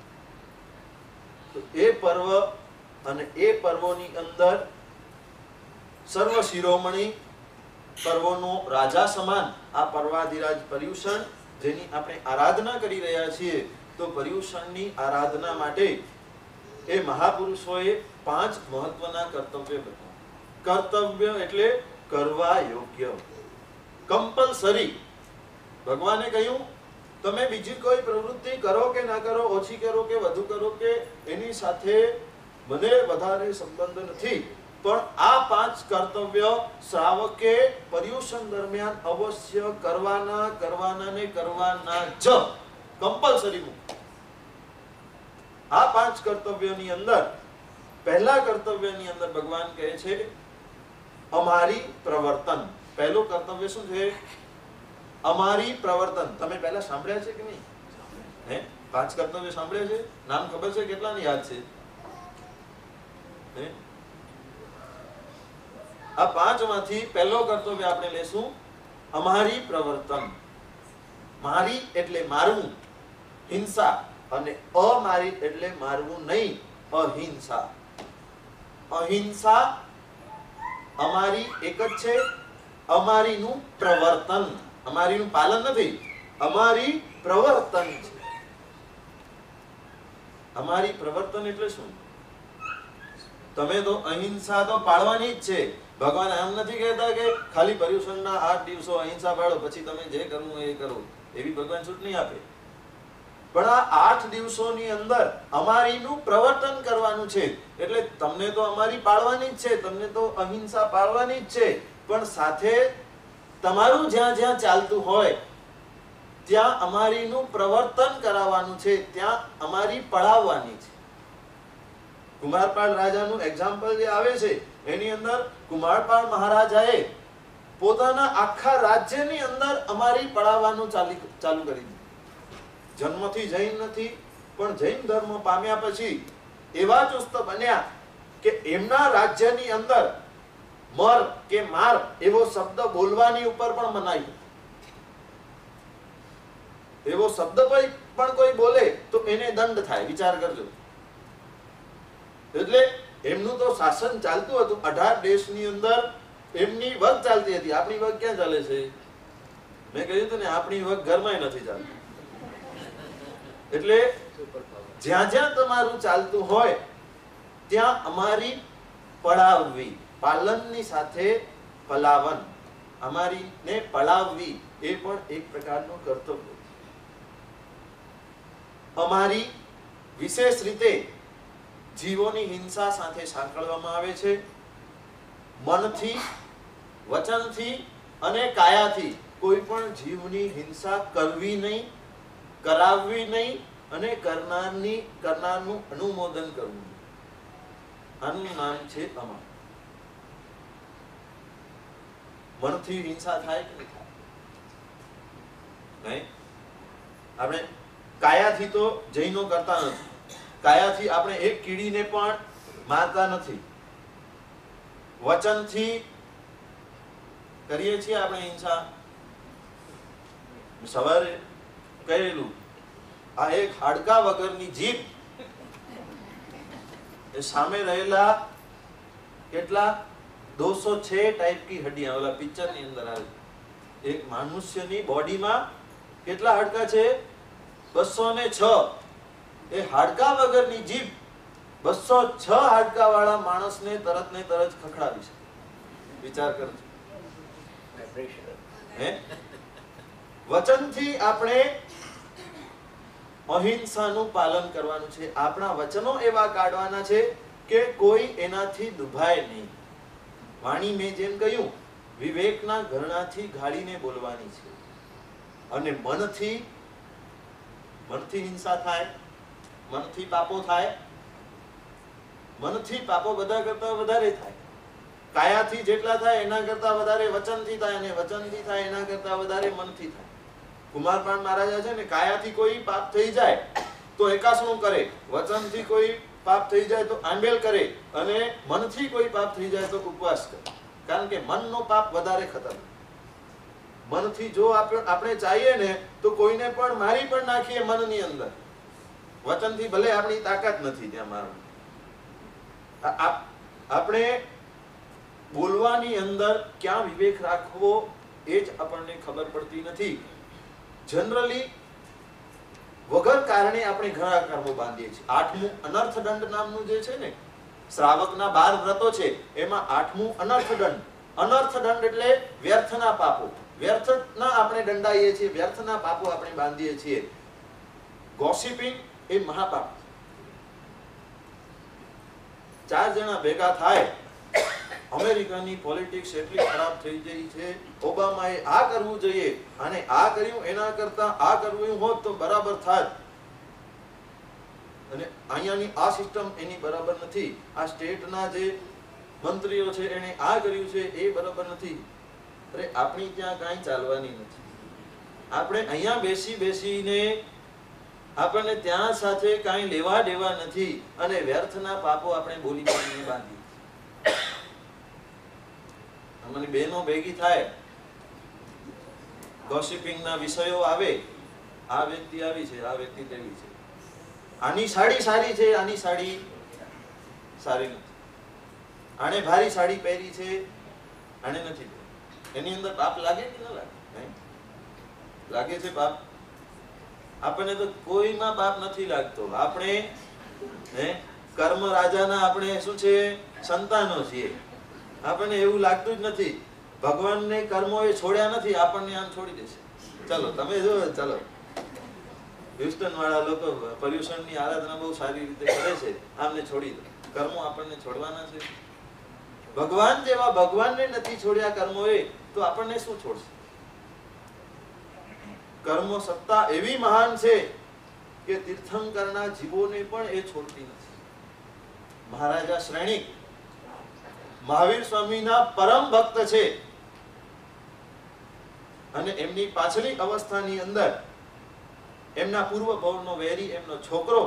તો એ પર્વ અને એ પર્વોની અંદર સર્વ શિરોમણી પર્વોનો રાજા સમાન આ પર્વાધિરાજ પર્યુષણ, જેની આપણે આરાધના કરી રહ્યા છીએ, તો પર્યુષણની આરાધના માટે એ મહાપુરુષોએ 5 મહત્વના કર્તવ્ય બતાવ્યા. કર્તવ્ય એટલે કરવા યોગ્ય, કમ્પલસરી. ભગવાને કહ્યું તમે બીજી કોઈ પ્રવૃત્તિ કરો કે ના કરો, ઓછી કરો કે વધુ કરો, કે એની સાથે મને વધારે સંબંધ નથી, પણ આ 5 કર્તવ્ય શ્રાવકે પર્યુષણ દરમિયાન અવશ્ય કરવાના ને કરવાના જ, કમ્પલસરી. આ 5 કર્તવ્યોની અંદર પહેલા કર્તવ્યની અંદર ભગવાન કહે છે અમારી પ્રવર્તન. પહેલું કર્તવ્ય શું છે? અમારી પ્રવર્તન. તમે પહેલા સાંભળ્યા છે કે નહીં? 5 કર્તવ્ય સાંભળ્યા છે? નામ ખબર છે? કેટલાની યાદ છે? આ 5 માંથી પહેલો કર્તવ્ય આપણે લેશું અમારી પ્રવર્તન. મારી એટલે મારવું, હિંસા, અને અમારી એટલે મારવું નહીં, અહિંસા. અહિંસા અમારી એક જ છે, અમારીનું પ્રવર્તન, અમારીનું પાલન નથી, અમારી પ્રવર્તન છે. અમારી પ્રવર્તન એટલે શું? તમે તો અહિંસા તો પાળવાની જ છે. ભગવાન એમ નથી કહેતા કે ખાલી પર્યુષણના 8 દિવસો અહિંસા પાળો, પછી તમે જે કરવું એ કરો. એવી ભગવાન છૂટ નહીં આપે. પણ આ 8 દિવસોની અંદર અમારીનું પ્રવર્તન કરવાનું છે. એટલે તમને તો અમારી પાળવાની જ છે, તમને તો અહિંસા પાળવાની જ છે, પણ સાથે તમારું જ્યાં જ્યાં ચાલતું હોય ત્યાં અમારીનું પ્રવર્તન કરાવવાનું છે, ત્યાં અમારી પળાવવાની છે. કુમારપાળ રાજાનું એક્ઝામ્પલ જે આવે છે એની અંદર કુમારપાળ મહારાજાએ પોતાના આખા રાજ્યની અંદર અમારી પડાવવાનું ચાલુ કરી દીધું. જન્મથી જૈન નથી, પણ જૈન ધર્મ પામ્યા પછી એવા ચુસ્ત બન્યા કે એમના રાજ્યની અંદર મર કે માર એવો શબ્દ બોલવાની ઉપર પણ મનાઈ. એવો શબ્દ પણ કોઈ બોલે તો એને દંડ થાય. વિચાર કરજો. એટલે એમનું તો શાસન ચાલતું હતું. 18 દેશની અંદર એમની વગ ચાલતી હતી. આપણી વગ ક્યાં ચાલે છે? મેં કહ્યું હતું ને, આપણી વગ ઘરમાં નથી ચાલતી. એટલે જ્યાં જ્યાં તમારું ચાલતું હોય ત્યાં અમારી પડાવવી, પાલનની સાથે પલાવન, અમારીને પડાવવી એ પણ એક પ્રકારનું કર્તવ્ય. અમારી વિશેષ રીતે જીવોની હિંસા સાથે સાંકળવામાં આવે છે. મનથી, વચનથી અને કાયાથી કોઈ પણ જીવની હિંસા કરવી નહીં, કરાવવી નહીં અને કરનારનું અનુમોદન કરવું. આનું નામ છે અમાર. મનથી હિંસા થાય કે નહીં થાય? નહીં. આપણે કાયાથી તો જૈનો કરતા નથી. કાયાથી આપણે એક કીડીને પણ મારતા નથી. વચનથી કરીએ છીએ આપણે હિંસા. સવારે કહેલું, આ એક હાડકા વગરની જીભ એ સામે રહેલા કેટલા 206 ટાઈપ કી હડ્ડિયા, ઓલા પિક્ચર ની અંદર આવે, એક મનુષ્યની બોડીમાં કેટલા હાડકા છે? 206. એ હાડકા વગરની જીભ 206 હાડકા વાળા માણસને તરત ને તરત ખખડાવી છે. વિચાર કરજો. વચનથી આપણે અહિંસાનું પાલન કરવાનું છે. આપણા વચનો એવા કાઢવાના છે કે કોઈ એનાથી દુભાય નહીં. વાણી મેં જેમ કહ્યું, વિવેકના ઘરણાથી ગાળીને બોલવાની છે. અને મનથી હિંસા થાય, મનથી પાપો થાય. મનથી પાપો બધા કરતા વધારે થાય. કાયાથી જેટલા થાય એના કરતા વધારે વચનથી થાય, અને વચનથી થાય એના કરતા વધારે મનથી થાય. કુમારપાળ મહારાજા છે ને, કાયાથી કોઈ પાપ થઈ જાય તો એકાસણું કરે, વચનથી કોઈ પાપ થઈ જાય તો આંબેલ કરે, અને મનથી કોઈ પાપ થઈ જાય તો ઉપવાસ કરે. કારણ કે મનનો પાપ વધારે ખતરનાક. મનથી જો આપણે ચાહીએ ને તો કોઈને પણ મારી પણ નાખીએ મનની અંદર. વચનથી ભલે આપણી તાકાત નથી ત્યાં મારવાની. આપણે બોલવાની અંદર ક્યાં વિવેક રાખવો એ જ આપણને ખબર પડતી નથી. જનરલી વગર કારણે આપણે ઘણા કર્મો બાંધીએ છીએ. 8મું અનર્થ દંડ નામનું જે છે ને, શ્રાવકના 12 વ્રતો છે, એમાં 8મું અનર્થ દંડ. અનર્થ દંડ એટલે વ્યર્થના પાપો. વ્યર્થના આપણે દંડાઈએ છીએ, વ્યર્થના પાપો આપણે બાંધીએ છીએ. ગોસિપિંગ એ મહાપાપ. 4 જણા ભેગા થાય, અમેરિકાની પોલિટિક્સ એટલી ખરાબ થઈ ગઈ છે, ઓબામાએ આ કરવું જોઈએ અને આ કર્યું, એના કરતા આ કરવું હોત તો બરાબર થાત, અને અહીંયાની આ સિસ્ટમ એની બરાબર નથી, આ સ્ટેટના જે મંત્રીઓ છે એને આ કર્યું છે એ બરાબર નથી. અરે આપણી ત્યાં કાંઈ ચાલવાની નથી. આપણે અહીંયા બેસીને આપણને ત્યાં સાથે કાંઈ લેવા દેવા નથી, અને વ્યર્થના પાપો આપણે બોલી બાંધી. અમારી બહેનો ભેગી થાય, ગોસિપિંગ ના વિષયો આવે, આ વ્યક્તિ આવી છે, આ વ્યક્તિ તેવી છે, આની સાડી સારી છે, આની સાડી સારી નથી, આને ભારી સાડી પહેરી છે, આને નથી. એની અંદર પાપ લાગે કે ન લાગે? લાગે છે પાપ. આપણને તો કોઈમાં પાપ નથી લાગતો. આપણે કર્મ રાજાના આપણે શું છે? સંતાનો છીએ. આપણને એવું લાગતું જ નથી. ભગવાનને કર્મો એ છોડ્યા નથી, આપણને આમ છોડી દેશે. ચલો તમે જો, ચલો હ્યુસ્ટન વાળા લોકો પર્યુષણની આરાધના બહુ સારી રીતે કરે છે, આમને છોડી દો. કર્મો આપણને છોડવાના છે. ભગવાન જેવા ભગવાનને નથી છોડ્યા કર્મોએ, તો આપણને શું છોડશે? કર્મો સત્તા એવી મહાન છે કે તીર્થંકરના જીવોને પણ એ છોડતી નથી. મહારાજા શ્રેણિક મહાવીર સ્વામીના પરમ ભક્ત છે. અને એમની પાછલી અવસ્થાની અંદર એમના પૂર્વ ભવનો વેરી એમનો છોકરો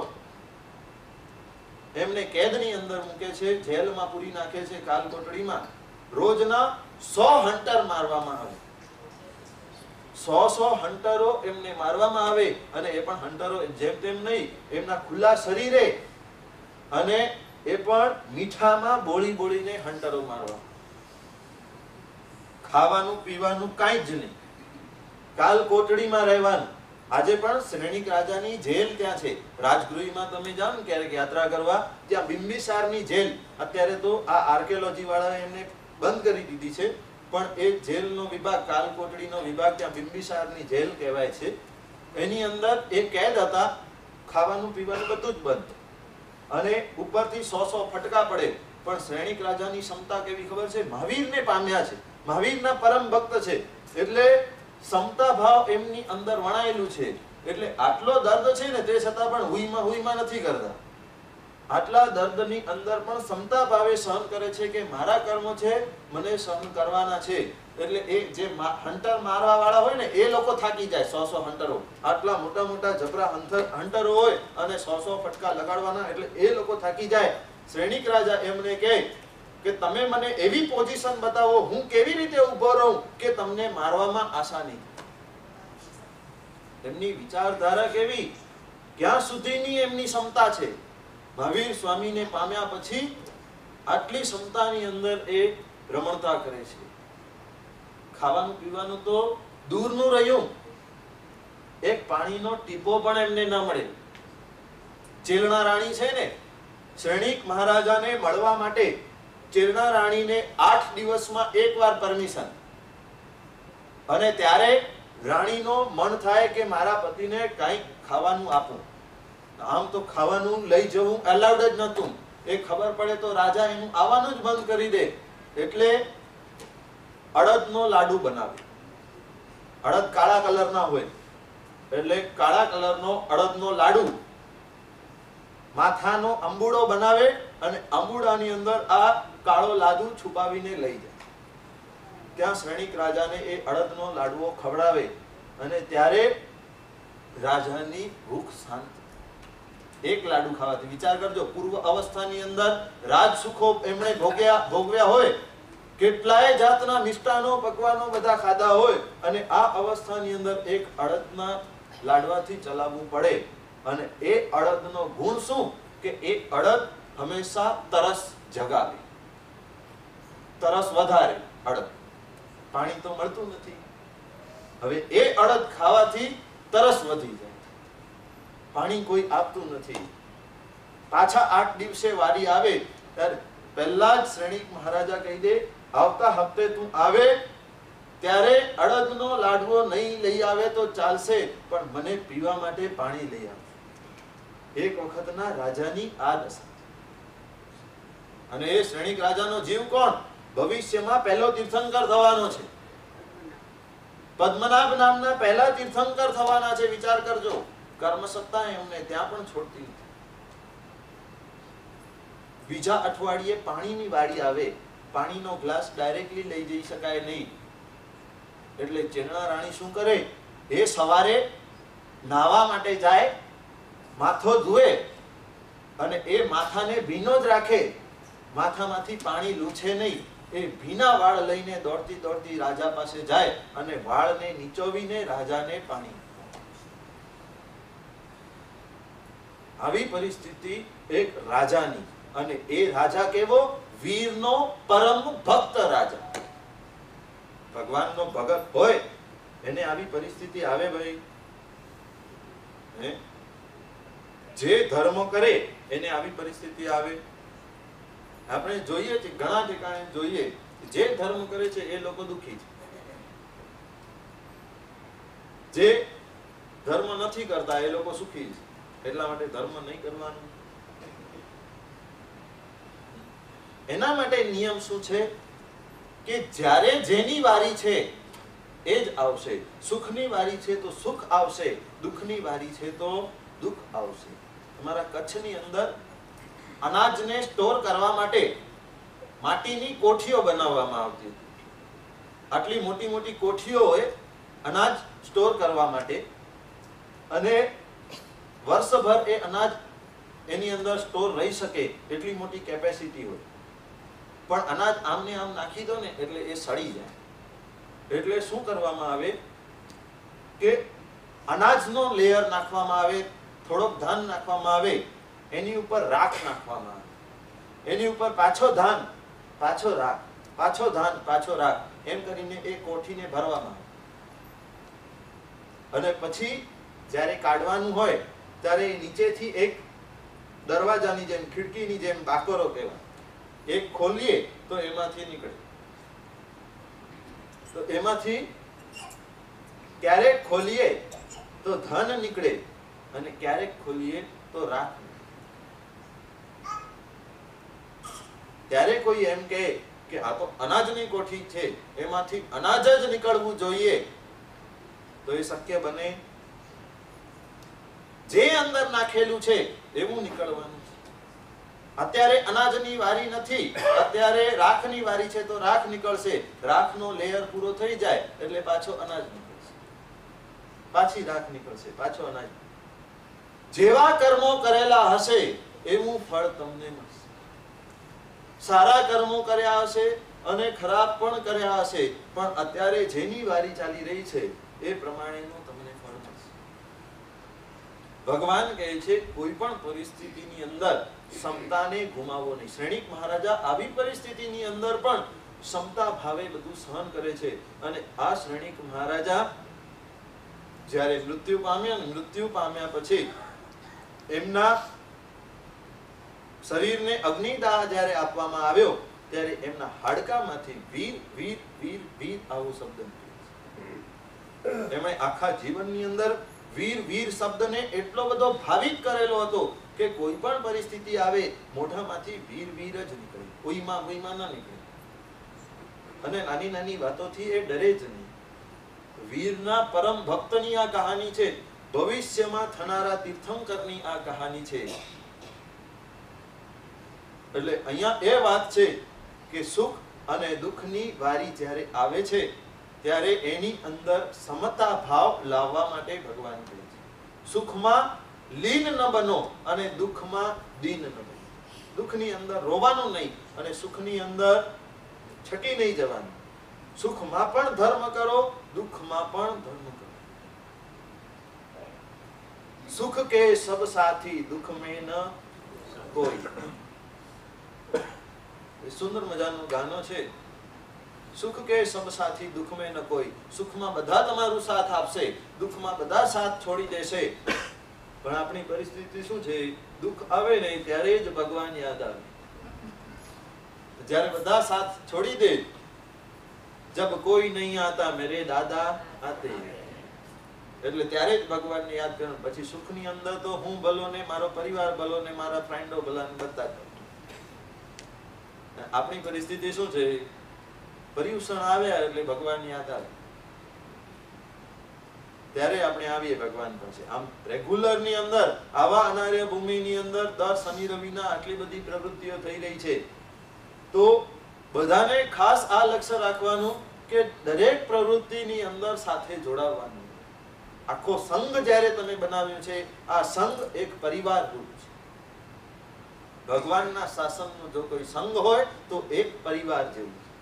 એમને કેદની અંદર મૂકે છે, જેલમાં પૂરી નાખે છે, કાલ કોટડીમાં. રોજના 100 હન્ટર મારવામાં આવે, 100 હન્ટરો એમને મારવામાં આવે, અને એ પણ હન્ટરો જેમ તેમ નહીં, એમના ખુલ્લા શરીરે, અને એ પણ મીઠામાં બોળી બોળીને હન્ટરો મારવા. ખાવાનું પીવાનું કાંઈ જ નહીં, કાલ કોટડીમાં રહેવાનું. આજે પણ શ્રેણિક રાજાની જેલ ત્યાં છે. રાજગૃહમાં તમે જાઓ ને ક્યારેક યાત્રા કરવા, ત્યાં બિંબિસારની જેલ, અત્યારે તો આ આર્કિયોલોજી વાળાએ એમને બંધ કરી દીધી છે, પણ એ જેલનો વિભાગ, કાલ કોટડીનો વિભાગ, ત્યાં બિંબિસારની જેલ કહેવાય છે. એની અંદર એ કેદ હતા, ખાવાનું પીવાનું બધું જ બંધ, અને ઉપરથી 100 ફટકા પડે. પણ શ્રેણિક રાજાની ક્ષમતા કેવી ખબર છે? મહાવીરને પામ્યા છે, મહાવીરના પરમ ભક્ત છે, એટલે સમતા ભાવ એમની અંદર વણાયેલું છે. એટલે આટલો દર્દ છે ને, તે છતાં પણ હુઈમાં નથી કરતા. આટલા દર્દની અંદર પણ સમતા ભાવે સહન કરે છે કે મારા કર્મ છે, મને સહન કરવાના છે. એટલે એ જે હન્ટર મારવા વાળા હોય ને, એ લોકો થાકી જાય. 100 હન્ટરો, આટલા મોટા મોટા જબરા હન્ટરો હોય, અને 100 ફટકા લગાડવાના, એટલે એ લોકો થાકી જાય. શ્રેણિક રાજા એમને કહે કે તમે મને એવી પોઝિશન બતાવો, હું કેવી રીતે ઊભો રહું કે તમને મારવામાં આસાની. એમની વિચારધારા કેવી, ક્યાં સુધીની એમની ક્ષમતા છે. મહાવીર સ્વામીને પામ્યા પછી આટલી ક્ષમતાની અંદર એ રમણતા કરે છે. ખાવાનું પીવાનું તો દૂરનું રહ્યું, એક પાણીનો ટીપો પણ એમને ન મળે. ચેલણા રાણી છે ને, શ્રેણિક મહારાજાને મળવા માટે ચેલણા રાણીને 8 દિવસમાં એકવાર પરમિશન, અને ત્યારે રાણીનો મન થાય કે મારા પતિને કંઈક ખાવાનું આપું. આમ તો ખાવાનું લઈ જવું અલાઉડ જ નહોતું. એ ખબર પડે તો રાજા એનું આવવાનું જ બંધ કરી દે. એટલે અડદનો લાડુ બનાવે. અડદ કાળા કલરના હોય, એટલે કાળા કલરનો અડદનો લાડુ, માથાનો અંબુડો બનાવે, અને અંબુડાની અંદર આ કાળો લાડુ છુપાવીને લઈ જાય. ત્યાં શ્રેણિક રાજાને એ અડદનો લાડુઓ ખવડાવે, અને ત્યારે રાજાની ભૂખ શાંત. એક લાડુ ખાવાથી, વિચાર કરજો, પૂર્વ અવસ્થાની અંદર રાજ સુખો એમણે ભોગવ્યા હોય, કેટલાય જાતના મિષ્ટાનો પકવાનો બધા ખાધા હોય, અને આ અવસ્થાની અંદર એક અડદના લાડવાથી ચલાવવું પડે. અને એ અડદનો ગુણ શું કે એ અડદ હંમેશા તરસ જગાવે, તરસ વધારે. અડદ, પાણી તો મળતું નથી, હવે એ અડદ ખાવાથી તરસ વધી જાય. પાણી કોઈ આપતું નથી. પાછા 8 દિવસે વારી આવે ત્યારે પહેલા જ શ્રેણિક મહારાજા કહી દે, આવતા હપ્તે તું આવે ત્યારે અડદનો લાડવો નહીં લઈ આવે તો ચાલશે, પણ મને પીવા માટે પાણી લઈ આવે. એક વખતના રાજાની આ દશા. અને એ શ્રેણિક રાજાનો જીવ કોણ? ભવિષ્યમાં પહેલો તીર્થંકર થવાનો છે. પદ્મનાભ નામના પહેલા તીર્થંકર થવાના છે. વિચાર કરજો, કર્મ સત્તા એમને ત્યાં પણ છોડતી નથી. બીજા અઠવાડિયે પાણીની વાડી આવે, પાણીનો ગ્લાસ ડાયરેક્ટલી લઈ જઈ શકાય નહીં. એટલે ચેલણા રાણી શું કરે? એ સવારે નાવા માટે જાય, માથો ધોએ, અને એ માથાને ભીનો જ રાખે, માથામાંથી પાણી લૂછે નહીં. એ ભીના વાળ લઈને દોડતી દોડતી રાજા પાસે જાય, અને વાળને નીચોવીને રાજાને પાણી. આવી પરિસ્થિતિ એક રાજાની. અને એ રાજા કેવો? વીરનો પરમ ભક્ત રાજા. ભગવાનનો ભગત હોય એને આવી પરિસ્થિતિ આવે ભાઈ. જે ધર્મ કરે એને આવી પરિસ્થિતિ આવે. આપણે જોઈએ છે, ઘણા ઠેકાણે જોઈએ, જે ધર્મ કરે છે એ લોકો દુઃખી છે, જે ધર્મ નથી કરતા એ લોકો સુખી છે. એટલા માટે ધર્મ નહીં કરવાનું. એના માટે નિયમ શું છે કે જ્યારે જેની વારી છે એ જ આવશે. સુખની વારી છે તો સુખ આવશે, દુઃખની વારી છે તો દુઃખ આવશે. તમારા કચ્છની અંદર અનાજને સ્ટોર કરવા માટે માટીની કોઠીઓ બનાવવામાં આવતી. આટલી મોટી મોટી કોઠીઓ હોય, અનાજ સ્ટોર કરવા માટે, અને વર્ષભર એ અનાજ એની અંદર સ્ટોર રહી શકે એટલી મોટી કેપેસિટી હોય. પણ અનાજ આમને આમ નાખી દો ને એટલે એ સડી જાય. એટલે શું કરવામાં આવે કે અનાજનો લેયર નાખવામાં આવે, થોડોક ધાન નાખવામાં આવે, એની ઉપર રાખ નાખવામાં આવે, એની ઉપર પાછો ધાન, પાછો રાખ, પાછો ધાન, પાછો રાખ, એમ કરીને એ કોઠીને ભરવામાં આવે. અને પછી જ્યારે કાઢવાનું હોય ત્યારે નીચેથી એક દરવાજાની જેમ, ખિડકીની જેમ બાકરો કહેવાય, એક ખોલીએ તો એમાંથી નીકળે. તો એમાંથી ક્યારેક ખોલીએ તો ધન નીકળે અને ક્યારેક ખોલીએ તો રાખ નીકળે. ત્યારે કોઈ એમ કહે કે આ તો અનાજની કોઠી છે, એમાંથી અનાજ જ નીકળવું જોઈએ, તો એ શક્ય બને? જે અંદર નાખેલું છે એવું નીકળવાનું છે. અત્યારે અનાજની વારી નથી, અત્યારે રાખની વારી છે, તો રાખ નીકળશે. રાખનો લેયર પૂરો થઈ જાય એટલે પાછો અનાજ નીકળશે, પાછી રાખ નીકળશે, પાછો અનાજ. જેવા કર્મો કરેલા હશે એવું ફળ તમને મળશે. સારા કર્મો કર્યા હશે અને ખરાબ પણ કર્યા હશે, પણ અત્યારે જેની વારી ચાલી રહી છે એ પ્રમાણેનું તમને ફળ મળશે. ભગવાન કહે છે કોઈ પણ પરિસ્થિતિની અંદર ક્ષમતાને ગુમાવો નહીં. શ્રેણીક મહારાજા આવી પરિસ્થિતિની અંદર પણ ક્ષમતા ભાવે બધું સહન કરે છે. અને આ શ્રેણીક મહારાજા જ્યારે મૃત્યુ પામ્યા પછી એમના શરીરને અગ્નિદાહ જ્યારે આપવામાં આવ્યો ત્યારે એમના હાડકામાંથી વીર વીર વીર વીર આવો શબ્દ નીકળ્યો. એમણે આખા જીવનની અંદર વીર વીર શબ્દને એટલો બધો ભાવિક કરેલો હતો કે કોઈ પણ પરિસ્થિતિ આવે મોઢામાંથી વીર વીર જ નીકળે, ઉઈમાં ઉઈમાં ન નીકળે. અને નાની નાની વાતોથી એ ડરે જ નહીં. વીરના પરમ ભક્તની આ કહાની છે. ભવિષ્યમાં થનારા તીર્થંકરની આ કહાની છે. એટલે અહીંયા એ વાત છે કે સુખ અને દુઃખની વારી જ્યારે આવે છે ત્યારે એની અંદર સમતા ભાવ લાવવા માટે ભગવાન કહે છે સુખમાં લીન ન બનો અને દુઃખમાં દીન ન બનો. દુઃખની અંદર રોવાનું નહીં અને સુખની અંદર છકી નહીં જવાનું. સુખમાં પણ ધર્મ કરો, દુઃખમાં પણ ધર્મ કરો. સુખ કે સબ સાથી, દુઃખ મેં ન કોઈ. સુંદર મજાનું ગાનો છે. સુખ કે સબ સાથી, દુઃખ મેં ન કોઈ. સુખમાં બધા તમારું સાથ આપશે, દુઃખમાં બધા સાથ છોડી દેશે. પણ આપણી પરિસ્થિતિ શું છે? દુઃખ આવે નહીં ત્યારે જ ભગવાન યાદ આવે. જ્યારે બધા સાથ છોડી દે, જબ કોઈ નહીં આતા મેરે દાદા આતે, એટલે ત્યારે જ ભગવાનને યાદ કરવાનું. પછી સુખની અંદર તો હું ભલો ને મારો પરિવાર ભલો ને મારા ફ્રેન્ડો ભલા ને બધા. આપણી પરિસ્થિતિ શું છે? પર્યુષણ આવ્યા એટલે ભગવાન યાદ આવે, ત્યારે આપણે આવીએ ભગવાન પાસે. આમ રેગ્યુલર ની અંદર આવા અનાર્ય ભૂમિની અંદર દર શનિ રવિના આટલી બધી પ્રવૃત્તિઓ થઈ રહી છે. તો બધાને ખાસ આ લક્ષ્ય રાખવાનું કે દરેક પ્રવૃત્તિની અંદર સાથે જોડાવવાનું. આખો સંઘ જ્યારે તમે બનાવ્યો છે, આ સંઘ એક પરિવાર રૂપ છે. ભગવાનના શાસનનો જો કોઈ સંઘ હોય તો એક પરિવાર જેવું છે.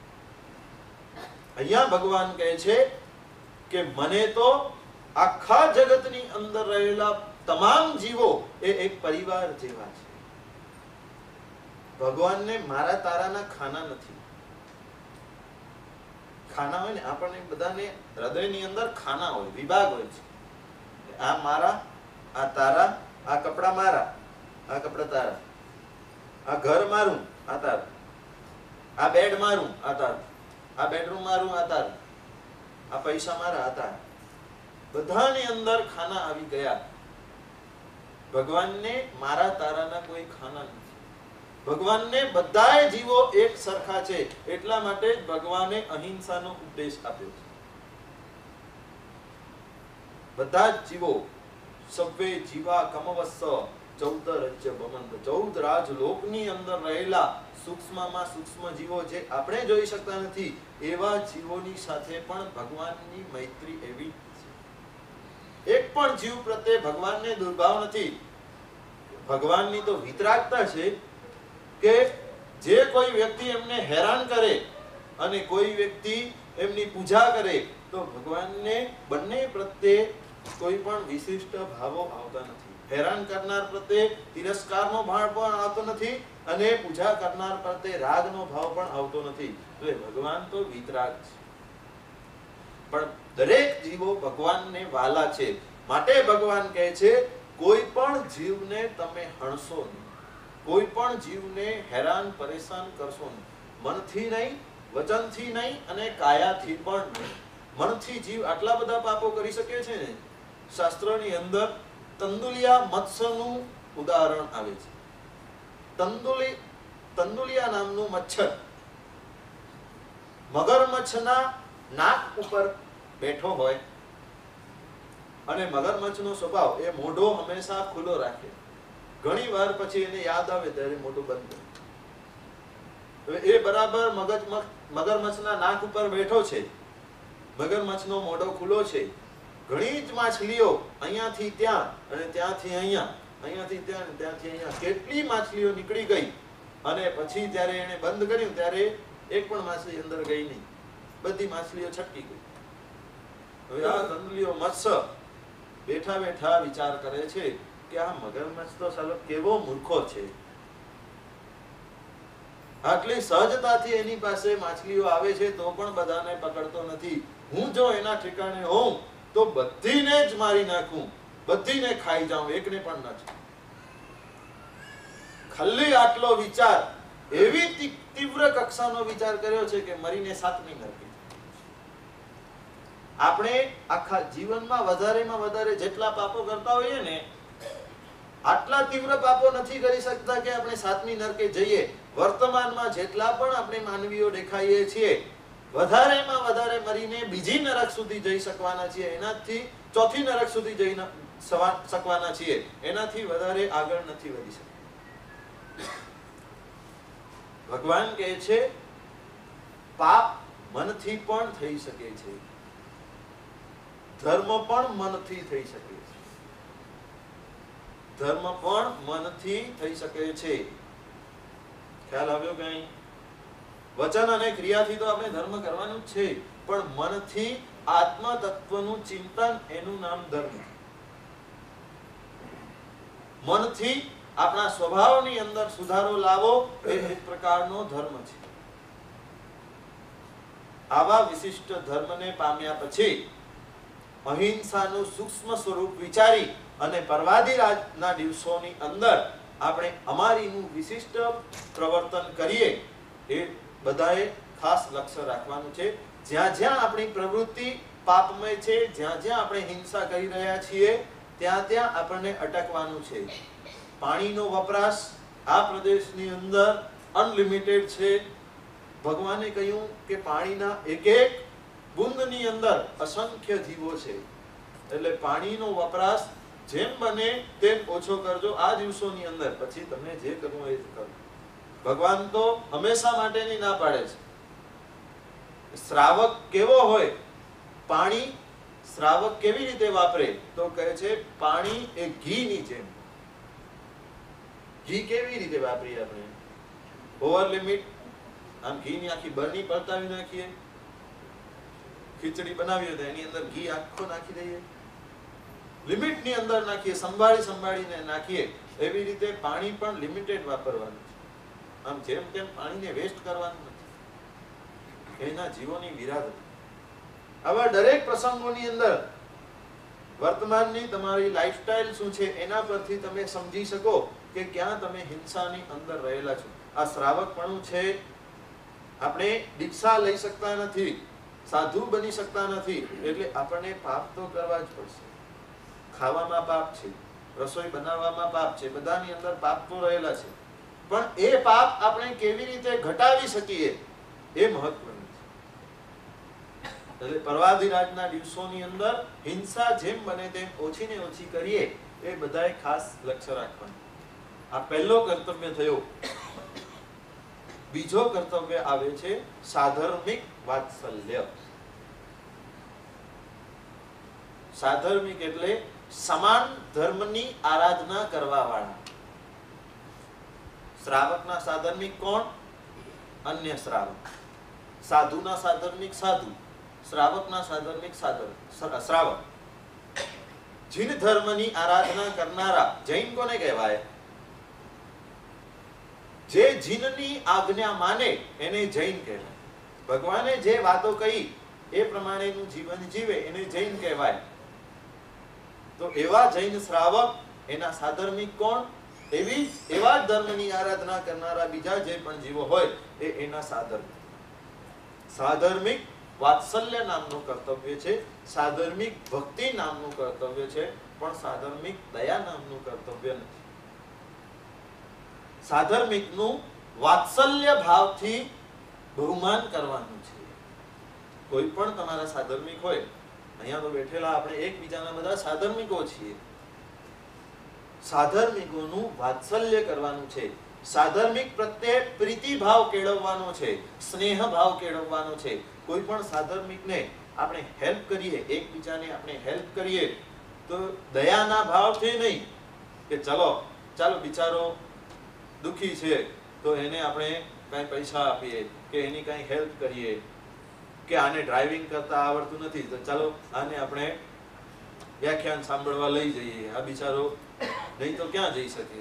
અહીંયા ભગવાન કહે છે કે મને તો આખા જગતની અંદર રહેલા તમામ જીવો એ એક પરિવાર જેવા છે. ભગવાનને મારા તારાના ખાના નથી. ખાના હોય ને, આપણને બધાને હૃદયની અંદર ખાના હોય, વિભાગ હોય છે. આ મારા, આ તારા, આ કપડા મારા, આ કપડા તારા, આ ઘર મારું, આ તારું, આ બેડ મારું, આ તારું, આ બેડરૂમ મારું, આ તારું, આ પૈસા મારા, આ તારા. બધાની અંદર ખાના આવી ગયા. ભગવાનને મારા તારાના કોઈ ખાના નથી. ભગવાનને બધાય જીવો એક સરખા છે. એટલા માટે જ ભગવાને અહિંસાનો ઉપદેશ આપ્યો છે. બધા જ જીવો સવ્વે જીવા કમવસ્સ 14 રાજ્ય ભમંત, 14 રાજલોકની અંદર રહેલા સૂક્ષ્મમાં સૂક્ષ્મ જીવો જે આપણે જોઈ શકતા નથી એવા જીવોની સાથે પણ ભગવાનની મૈત્રી એવી છે। એક પણ જીવ પ્રત્યે ભગવાનને દુર્ભાવ નથી। ભગવાનની તો વિતરાગતા છે કે જે કોઈ વ્યક્તિ એમને હેરાન કરે અને કોઈ વ્યક્તિ એમની પૂજા કરે તો ભગવાનને બંને પ્રત્યે કોઈ પણ વિશિષ્ટ ભાવો આવતા નથી। હેરાન કરનાર પ્રત્યે તિરસ્કારનો ભાવ પણ આવતો નથી અને પૂજા કરનાર પ્રત્યે રાગનો ભાવ પણ આવતો નથી। તો એ ભગવાન તો વિતરાગ છે, પણ દરેક જીવો ભગવાનને વાલા છે। માટે ભગવાન કહે છે કોઈ પણ જીવને તમે હણશો નહીં, કોઈ પણ જીવને હેરાન પરેશાન કરશો નહીં, મનથી નહીં, વચનથી નહીં અને કાયાથી પણ નહીં। મનથી જીવ આટલા બધા પાપો કરી શકે છે ને, શાસ્ત્રની અંદર તંદુલિયા મત્સ્યનું ઉદાહરણ આવે છે। તંદુલિયા નામનું મચ્છર મગરમચ્છના નાક ઉપર બેઠો હોય અને મગરમચ્છનો સ્વભાવ એ મોઢો હંમેશા ખુલ્લો રાખે। ઘણી વાર પછી એને યાદ આવે ત્યારે મોઢું બંધ કરે। એ બરાબર મગરમચ્છના નાક ઉપર બેઠો છે, મગરમચ્છનો મોઢો ખુલ્લો છે। ઘણી જ માછલીઓ અહીંયાથી ત્યાં અને ત્યાંથી અહીંયા, અહીંયાથી ત્યાં અને ત્યાંથી અહીંયા કેટલી માછલીઓ નીકળી ગઈ અને પછી જ્યારે એને બંધ કર્યું ત્યારે એક પણ માછલી અંદર ગઈ નહીં, બધી માછલીઓ છટકી ગઈ। હવે આ તંદુલિયો મત્સ્ય બેઠા બેઠા વિચાર કરે છે કે આ મગરમચ્છ તો સાલો કેવો મૂર્ખો છે, આટલી સહજતાથી એની પાસે માછલીઓ આવે છે તો પણ બધાને પકડતો નથી। હું જો એના ઠેકાણે હોઉં તો બધીને જ મારી નાખું, બધીને ખાઈ જાઉં, એકને પણ ન છોડું। ખાલી આટલો વિચાર, એવી તીવ્ર કક્ષાનો વિચાર કર્યો છે કે મરીને સાતમી નરકે। આપણે આખા જીવનમાં વધારેમાં વધારે જેટલા પાપો કરતા હોઈએ ને આટલા તીવ્ર પાપો નથી કરી શકતા કે આપણે સાતમી નરકે જઈએ। વર્તમાનમાં જેટલા પણ આપણે માનવીઓ દેખાઈએ છીએ વધારેમાં વધારે મરીને બીજી નરક સુધી જઈ શકવાના છીએ, એનાથી ચોથી નરક સુધી જઈ શકવાના છીએ, એનાથી વધારે આગળ નથી વધી શકતા। ભગવાન કહે છે પાપ મનથી પણ થઈ શકે છે, ધર્મ પણ મનથી થઈ શકે છે, ધર્મ પણ મનથી થઈ શકે છે। ખ્યાલ આવ્યો કઈ? વચન અને ક્રિયાથી તો આપણે ધર્મ કરવાનું જ છે, પણ મનથી આત્મ તત્વનું ચિંતન એનું નામ ધર્મ। મનથી આપણા સ્વભાવની અંદર સુધારો લાવો એ એક પ્રકારનો ધર્મ છે। આવા વિશિષ્ટ ધર્મને પામ્યા પછી અહિંસાનું સૂક્ષ્મ સ્વરૂપ વિચારી અને પર્વાધિરાજના દિવસોની અંદર આપણે અમારીનું વિશિષ્ટ પ્રવર્તન કરીએ એ બધાએ ખાસ લક્ષ્ય રાખવાનું છે। જ્યાં જ્યાં આપણી પ્રવૃત્તિ પાપમય છે, જ્યાં જ્યાં આપણે હિંસા કરી રહ્યા છીએ ત્યાં ત્યાં આપણને અટકવાનું છે। પાણીનો વપરાશ આ પ્રદેશની અંદર અનલિમિટેડ છે। ભગવાને કહ્યું કે પાણીના એક એક બુંદની અંદર અસંખ્ય જીવો છે, એટલે પાણીનો વપરાશ જેમ બને તેમ ઓછો કરજો આ દિવસોની અંદર, પછી તમને જે કરવું એ કરો। ભગવાન તો હંમેશા માટેની ના પાડે છે। શ્રાવક કેવો હોય, પાણી શ્રાવક કેવી રીતે વાપરે તો કહે છે પાણી એ ઘીની જેમ। ઘી કેવી રીતે વાપરીએ આપણે? ઓવર લિમિટ, આમ ઘીની આખી બરણી પલટાવી નાખીએ, ખીચડી બનાવી હોય તો એની અંદર ઘી આખો નાખી દઈએ, લિમિટની અંદર નાખીએ, સંભાળીને નાખીએ। એવી રીતે પાણી પણ લિમિટેડ વાપરવાનું છે, આમ જેમ તેમ પાણીને વેસ્ટ કરવાનું નથી। એના જીવોની વિરાધતા। આવા દરેક પ્રસંગોની અંદર વર્તમાનની તમારી લાઈફસ્ટાઈલ શું છે એના પરથી તમે સમજી શકો કે ક્યાં તમે હિંસાની અંદર રહેલા છો। આ શ્રાવકપણું છે, આપણે દીક્ષા લઈ શકતા નથી, સાધુ બની શકતા નથી, એટલે આપણને પાપ તો કરવા જ પડશે। ખાવામાં પાપ છે, રસોઈ બનાવવામાં પાપ છે, બધાની અંદર પાપ તો રહેલા છે, પણ એ પાપ આપણે કેવી રીતે ઘટાડી શકીએ એ મહત્વનું છે। એટલે પર્વાધિરાજના દિવસોની અંદર હિંસા જેમ બને તેમ ઓછી ને ઓછી કરીએ એ બધાએ ખાસ લક્ષ્ય રાખવાનું। આ પહેલો કર્તવ્ય થયો. બીજો કર્તવ્ય આવે છે સાધર્મિક વાત્સલ્ય. સાધર્મિક એટલે સમાન ધર્મની આરાધના કરવા વાળા. શ્રાવકના સાધર્મિક કોણ? અન્ય શ્રાવક. સાધુના સાધર્મિક સાધુ, શ્રાવકના સાધર્મિક શ્રાવક. જીન ધર્મની આરાધના કરનારા જૈન કોને કહેવાય? જે જીનની આજ્ઞા માને એને જૈન કહેવાય. ભગવાને જે વાતો કહી એ પ્રમાણેનું જીવન જીવે એને જૈન કહેવાય. તો એવા જૈન શ્રાવક, એના સાધર્મિક કોણ? એવા જ ધર્મની આરાધના કરનારા બીજા જે પણ જીવો હોય એ એના સાધર્મિક. સાધર્મિક વાત્સલ્ય નામનું કર્તવ્ય છે, સાધર્મિક ભક્તિ નામનું કર્તવ્ય છે, પણ સાધર્મિક દયા નામનું કર્તવ્ય નથી. સાધર્મિકનું વાત્સલ્ય ભાવથી બહુમાન કરવાનું છે. કોઈ પણ તમારા સાધર્મિક હોય, અહીંયા તો બેઠેલા આપણે એકબીજાના બધા સાધર્મિકો છીએ. સાધર્મિકોનું વાત્સલ્ય કરવાનું છે. સાધર્મિક પ્રત્યે પ્રીતિ ભાવ કેળવવાનો છે, સ્નેહ ભાવ કેળવવાનો છે. કોઈ પણ સાધર્મિકને આપણે હેલ્પ કરીએ, એકબીજાને આપણે હેલ્પ કરીએ તો દયાના ભાવથી નહીં કે ચાલો બિચારો દુખી છે તો એને આપણે કઈ પૈસા આપીએ કે એની કઈ હેલ્પ કરીએ, કે આને ડ્રાઇવિંગ કરતા આવડતું નથી તો ચાલો આને આપણે વ્યાખ્યાન સાંભળવા લઈ જઈએ, આ બિચારો નહીં તો ક્યાં જઈ શકે.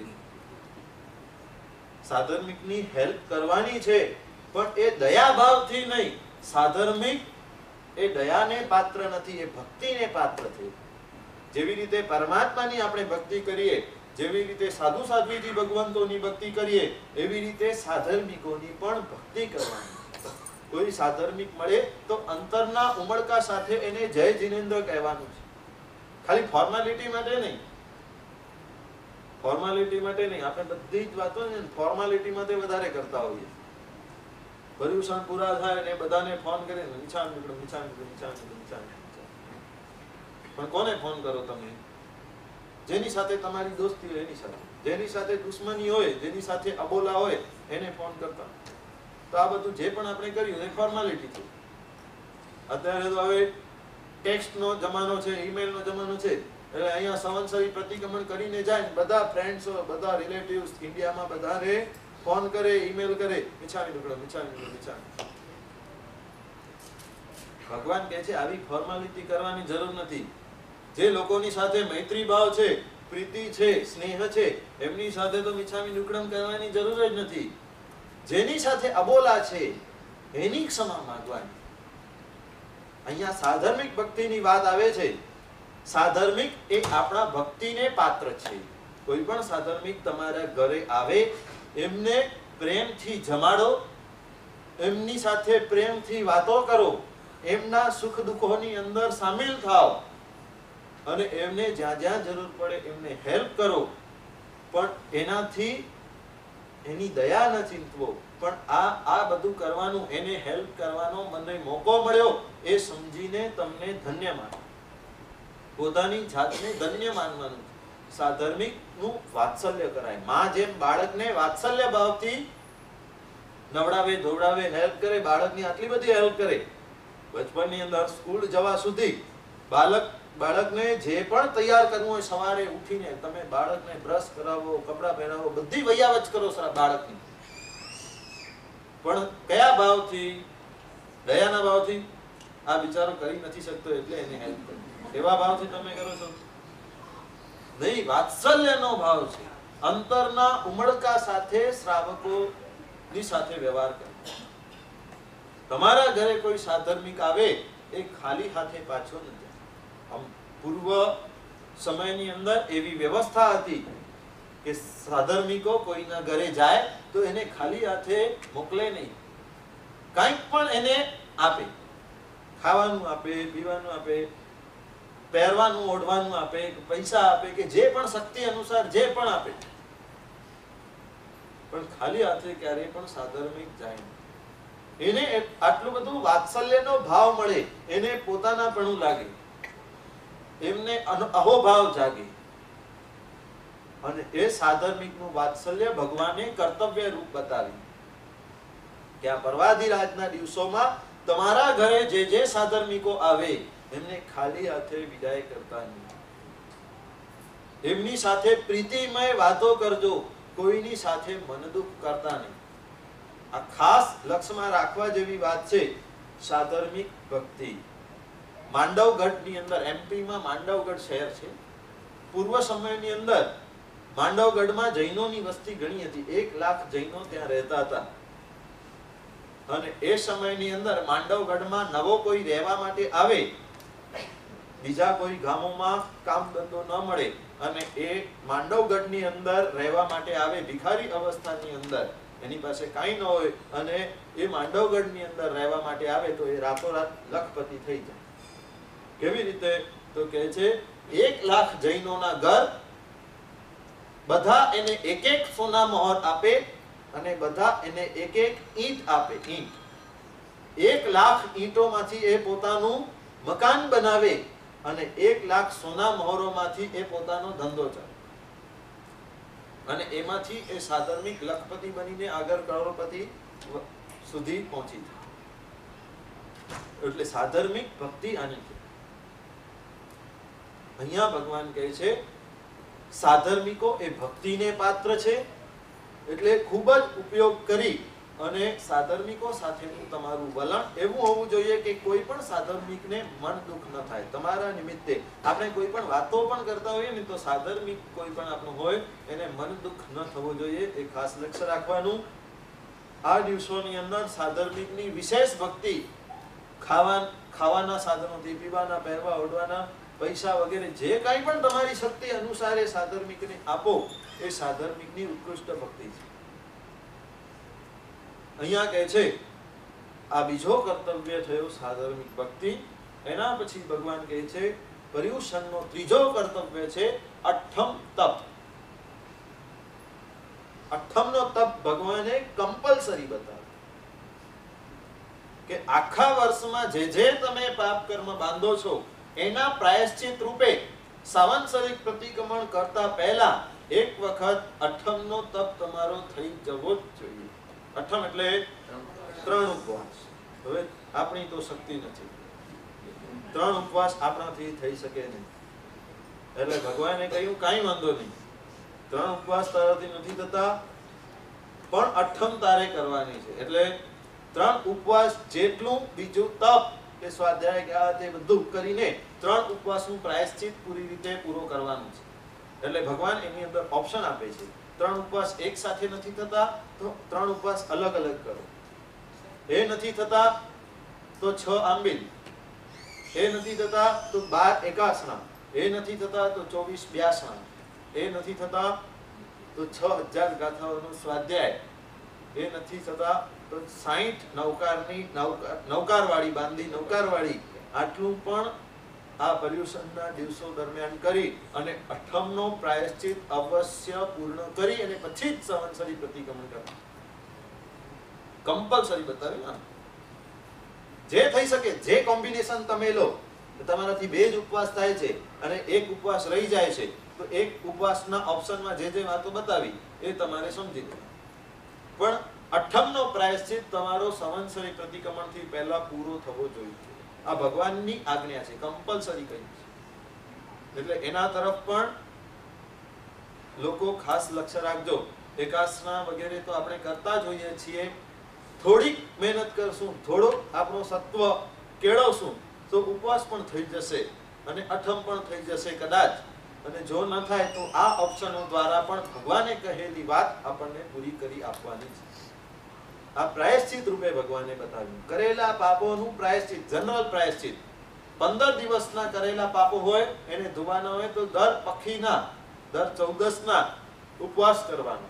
સાધર્મિકની હેલ્પ કરવાની છે પણ એ દયા ભાવથી નહીં. સાધર્મિક એ દયાને પાત્ર નથી, એ ભક્તિને પાત્ર છે. જેવી રીતે પરમાત્માની આપણે ભક્તિ કરીએ, જેવી રીતે સાધુ સાધ્વીજી ભગવંતોની ભક્તિ કરીએ, એવી રીતે સાધર્મિકોની પણ ભક્તિ કરવાની. કોઈ સાધર્મિક મળે તો અંતરના ઉમળકા સાથે એને જય જિનેન્દ્ર કહેવાનું છે. ખાલી ફોર્માલિટી માટે નહીં. ફોર્માલિટી માટે નહીં. આપણે બધી જ વાતો ફોર્માલિટી માટે વધારે કરતા હોઈએ. પર્યુષણ પૂરા થાય ને બધાને ફોન કરીને પણ કોને ફોન કરો તમે? જેની સાથે તમારી દોસ્તી હોય એની સાથે. જેની સાથે દુશ્મની હોય, જેની સાથે અબોલા હોય એને ફોન કરતા. તો આ બધું જે પણ આપણે કર્યું એ ફોર્માલિટી છે. અત્યારે તો હવે ટેક્સ્ટનો જમાનો છે, ઈમેલનો જમાનો છે. એટલે અહીંયા સંવત્સરી પ્રતિક્રમણ કરીને જાય, બધા ફ્રેન્ડ્સ, બધા રિલેટિવ્સ ઇન્ડિયામાં બધાને ફોન કરે, ઈમેલ કરે, મિછામી નીકળો. ભગવાન કહે છે આવી ફોર્માલિટી કરવાની જરૂર નથી. જે લોકોની સાથે મૈત્રી ભાવ છે, પ્રીતિ છે, સ્નેહ છે, એમની સાથે તો મિછામી દુક્કડમ કરવાની જરૂર જ નથી. જેની સાથે અબોલા છે એની ક્ષમા માંગવાની. અહીંયા સાધર્મિક ભક્તિની વાત આવે છે. સાધર્મિક એ આપણા ભક્તિને પાત્ર છે. કોઈ પણ સાધર્મિક તમારા ઘરે આવે, એમને પ્રેમથી જમાડો, એમની સાથે પ્રેમથી વાતો કરો, એમના સુખ દુઃખોની અંદર સામેલ થાઓ અને એમને જ્યાં જ્યાં જરૂર પડે એમને હેલ્પ કરો. પણ એનાથી એની દયા ન ચિંતવો, પણ આ બધું કરવાનું, એને હેલ્પ કરવાનો મને મોકો મળ્યો એ સમજીને તમને ધન્ય માનો. પોતાની જાતને ધન્ય માનવાનું. સાધર્મિક નું વાત્સલ્ય કરાય. માં જેમ બાળકને વાત્સલ્ય ભાવથી નવડાવે, ધોવડાવે, હેલ્પ કરે, બાળકની આટલી બધી હેલ્પ કરે. બચપનની અંદર સ્કૂલ જવા સુધી બાળકને જે પણ તૈયાર કરવું હોય, સવારે ઉઠીને તમે બાળકને બ્રશ કરાવો, કપડાં પહેરાવો, બધી વૈયાવચ કરો બાળકની. પણ કયા ભાવથી? દયાના ભાવથી. આ બિચારો કરી નથી શકતો એટલે એને હેલ્પ કરો, એવા ભાવથી તમે કરો છો નહીં. વાત્સલ્યનો ભાવ છે. અંતરના ઉમળકા સાથે શ્રાવકોની સાથે વ્યવહાર કરો. તમારા ઘરે કોઈ સાધર્મિક આવે એ ખાલી હાથે પાછો નથી. પૂર્વ સમયની અંદર એવી વ્યવસ્થા હતી કે સાધર્મિકો કોઈના ઘરે જાય તો એને ખાલી હાથે મોકલે નહીં. કંઈક પણ એને આપે. ખાવાનું આપે, પીવાનું આપે, પહેરવાનું ઓઢવાનું આપે, પૈસા આપે, કે જે પણ શક્તિ અનુસાર જે પણ આપે. પણ ખાલી હાથે ક્યારેય પણ સાધર્મિક જાય નહીં. એને આટલું બધું વાત્સલ્યનો ભાવ મળે, એને પોતાનાપણું લાગે, એમને અહોભાવ જાગે. અને એ સાધર્મિકનું વાત્સલ્ય ભગવાને કર્તવ્ય રૂપ બતાવ્યું કે આ પર્વાધિરાજના દિવસોમાં તમારા ઘરે જે સાધર્મિકો આવે એમને ખાલી હાથે વિદાય કરતા નહીં, એમની સાથે પ્રીતિમય વાતો કરજો, કોઈની સાથે મન દુઃખ કરતા નહીં. આ ખાસ લક્ષમાં રાખવા જેવી વાત છે. સાધર્મિક ભક્તિ માંડવગઢની અંદર, એમપીમાં માંડવગઢ શહેર છે. પૂર્વ સમયની અંદર માંડવગઢમાં જૈનોની વસ્તી ઘણી હતી. 1 લાખ જૈનો ત્યાં રહેતા હતા. અને એ સમયની અંદર માંડવગઢમાં નવો કોઈ રહેવા માટે આવે, બીજા કોઈ ગામોમાં કામ ધંધો ન મળે અને એ માંડવગઢની અંદર રહેવા માટે આવે, ભિખારી અવસ્થાની અંદર, એની પાસે કાંઈ ન હોય અને એ માંડવગઢની અંદર રહેવા માટે આવે તો એ રાતોરાત લખપતિ થઈ જાય. કેવી રીતે? તો કહે છે 1 લાખ જૈનોના ઘર, બધા એને એક સોના મહોર આપે અને બધા એને એક ઈંટ આપે. ઈંટ 1 લાખ ઈંટોમાંથી એ પોતાનું મકાન બનાવે અને 1 લાખ સોના મહોરોમાંથી એ પોતાનો ધંધો ચાલે અને એમાંથી એ સાધર્મિક લખપતિ બનીને આગળ કરોડપતિ સુધી પહોંચી જાય. એટલે સાધર્મિક ભક્તિ આની છે. અહીંયા ભગવાન કહે છે સાધર્મિકો એ ભક્તિને પાત્ર છે. એટલે ખૂબ જ ઉપયોગ કરી અને સાધર્મિકો સાથેનું તમારું વલણ એવું હોવું જોઈએ કે કોઈ પણ સાધર્મિકને મન દુઃખ ન થાય. તમારા નિમિત્તે આપણે કોઈ પણ વાતો પણ કરતા હોઈએ ને તો સાધર્મિક કોઈ પણ આપણું હોય એને મન દુઃખ ન થવું જોઈએ. એ ખાસ લક્ષ્ય રાખવાનું. આ દિવસોની અંદર સાધર્મિકની વિશેષ ભક્તિ, ખાવાના સાધનોથી, પીવાના, પહેરવા, ઓઢવાના, પૈસા વગેરે જે કાંઈ પણ તમારી શક્તિ અનુસારે સાધર્મિકને આપો, એ સાધર્મિકની ઉત્કૃષ્ટ ભક્તિ છે. અહીંયા કહે છે આ બીજો કર્તવ્ય થયો સાધર્મિક ભક્તિ. એના પછી ભગવાન કહે છે પર્યુષણનો ત્રીજો કર્તવ્ય છે અઠ્ઠમ તપ. અઠ્ઠમનો તપ ભગવાને કમ્પલસરી બતાવ્યો કે આખા વર્ષમાં જે તમે પાપ કર્મ બાંધો છો એના પ્રાયશ્ચિત રૂપે સંવત્સરિક પ્રતિક્રમણ કરતા પહેલા એક વખત અઠ્ઠમનો તપ તમારો થઈ જવો જ જોઈએ. અઠ્ઠમ એટલે 3 ઉપવાસ. હવે આપણી તો શક્તિ નથી, 3 ઉપવાસ આપણાથી થઈ શકે નહીં. એટલે ભગવાને કહ્યું કાંઈ વાંધો નહીં, 3 ઉપવાસ તારાથી નથી થતા પણ અઠ્ઠમ તારે કરવાની છે. એટલે 3 ઉપવાસ જેટલું બીજું તપ કે સ્વાધ્યાય કે આ તે બધું કરીને 3 ઉપવાસનું પ્રાયશ્ચિત પૂરી રીતે પૂરો કરવાનું છે. એટલે ભગવાન એની અંદર ઓપ્શન આપે છે. 3 ઉપવાસ એક સાથે નથી થતા તો 3 ઉપવાસ અલગ અલગ કરો. એ નથી થતા તો 6 આંબીલ, એ નથી થતા તો 12 એકાસના, એ નથી થતા તો 24 બ્યાસના, એ નથી થતા તો 6000 ગાથાઓનું સ્વાધ્યાય, એ નથી થતા તો 60 નૌકારવાળી બાંધી નૌકારવાળી, આટલું પણ આ પર્યુષણના દિવસો દરમિયાન કરી અને અઠ્ઠમનો પ્રાયશ્ચિત અવશ્ય પૂર્ણ કરી અને પછી જ સંવત્સરી પ્રતિક્રમણ કરવું. કમ્પલસરી બતાવ્યું. જે થઈ શકે, જે કોમ્બિનેશન તમે લો, તમારાથી 2 જ ઉપવાસ થાય છે અને 1 ઉપવાસ રહી જાય છે તો 1 ઉપવાસના ઓપ્શનમાં જે વાતો બતાવી એ તમારે સમજી લેવું. પણ અઠ્ઠમનો પ્રાયશ્ચિત તમારો સંવત્સરી પ્રતિક્રમણથી પહેલા પૂરો થવો જોઈએ. આ ભગવાનની આજ્ઞા છે, કમ્પલસરી કહ્યું છે. એટલે એના તરફ પણ લોકો ખાસ લક્ષ્ય રાખજો. એકાસના વગેરે તો આપણે કરતા જ હોઈએ છીએ. થોડીક મહેનત કરશું, થોડોક આપણો સત્વ કેળવશું તો ઉપવાસ પણ થઈ જશે અને અઠમ પણ થઈ જશે કદાચ. અને જો ન થાય તો આ ઓપ્શનો દ્વારા પણ ભગવાને કહેલી વાત આપણને પૂરી કરી આપવાની છે. આ પ્રાયશ્ચિત રૂપે ભગવાને બતાવ્યું. કરેલા પાપોનું પ્રાયશ્ચિત, જનરલ પ્રાયશ્ચિત. 15 દિવસના કરેલા પાપો હોય એને ધોવાના હોય તો દર પખીના, દર 14ના ઉપવાસ કરવાનો.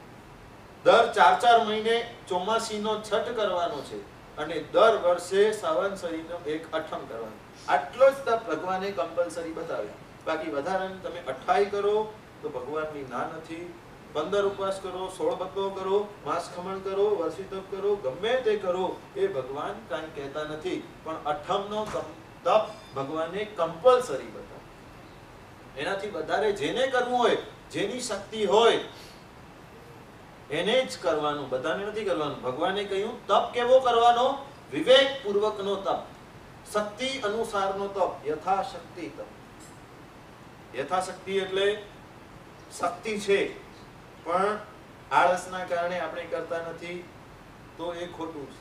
દર 4 મહિને ચોમાસીનો છઠ કરવાનો છે અને દર વર્ષે સંવત્સરીનો એક અઠમ કરવાનો. આટલો જ તપ ભગવાને કમ્પલસરી બતાવ્યો. બાકી વધારાની તમે 28 કરો તો ભગવાનની ના નથી. 15 ઉપવાસ કરો, 16 બતો કરો, માસ ખમણ કરો, વર્ષી તપ કરો, ગમે તે કરો, એ ભગવાન કાંઈ કહેતા નથી. પણ અઠમનો તપ ભગવાને કમ્પલસરી બતાવ્યો. એનાથી વધારે જેને કરવું હોય, જેની શક્તિ હોય એને જ કરવાનું, બધાને નથી કરવાનું. ભગવાને કહ્યું તપ કેવો કરવાનો? વિવેક પૂર્વકનો તપ, શક્તિ અનુસારનો તપ, યથાશક્તિ તપ. યથાશક્તિ એટલે શક્તિ છે પણ આળસના કારણે આપણે કરતા નથી, તો એ ખોટું છે.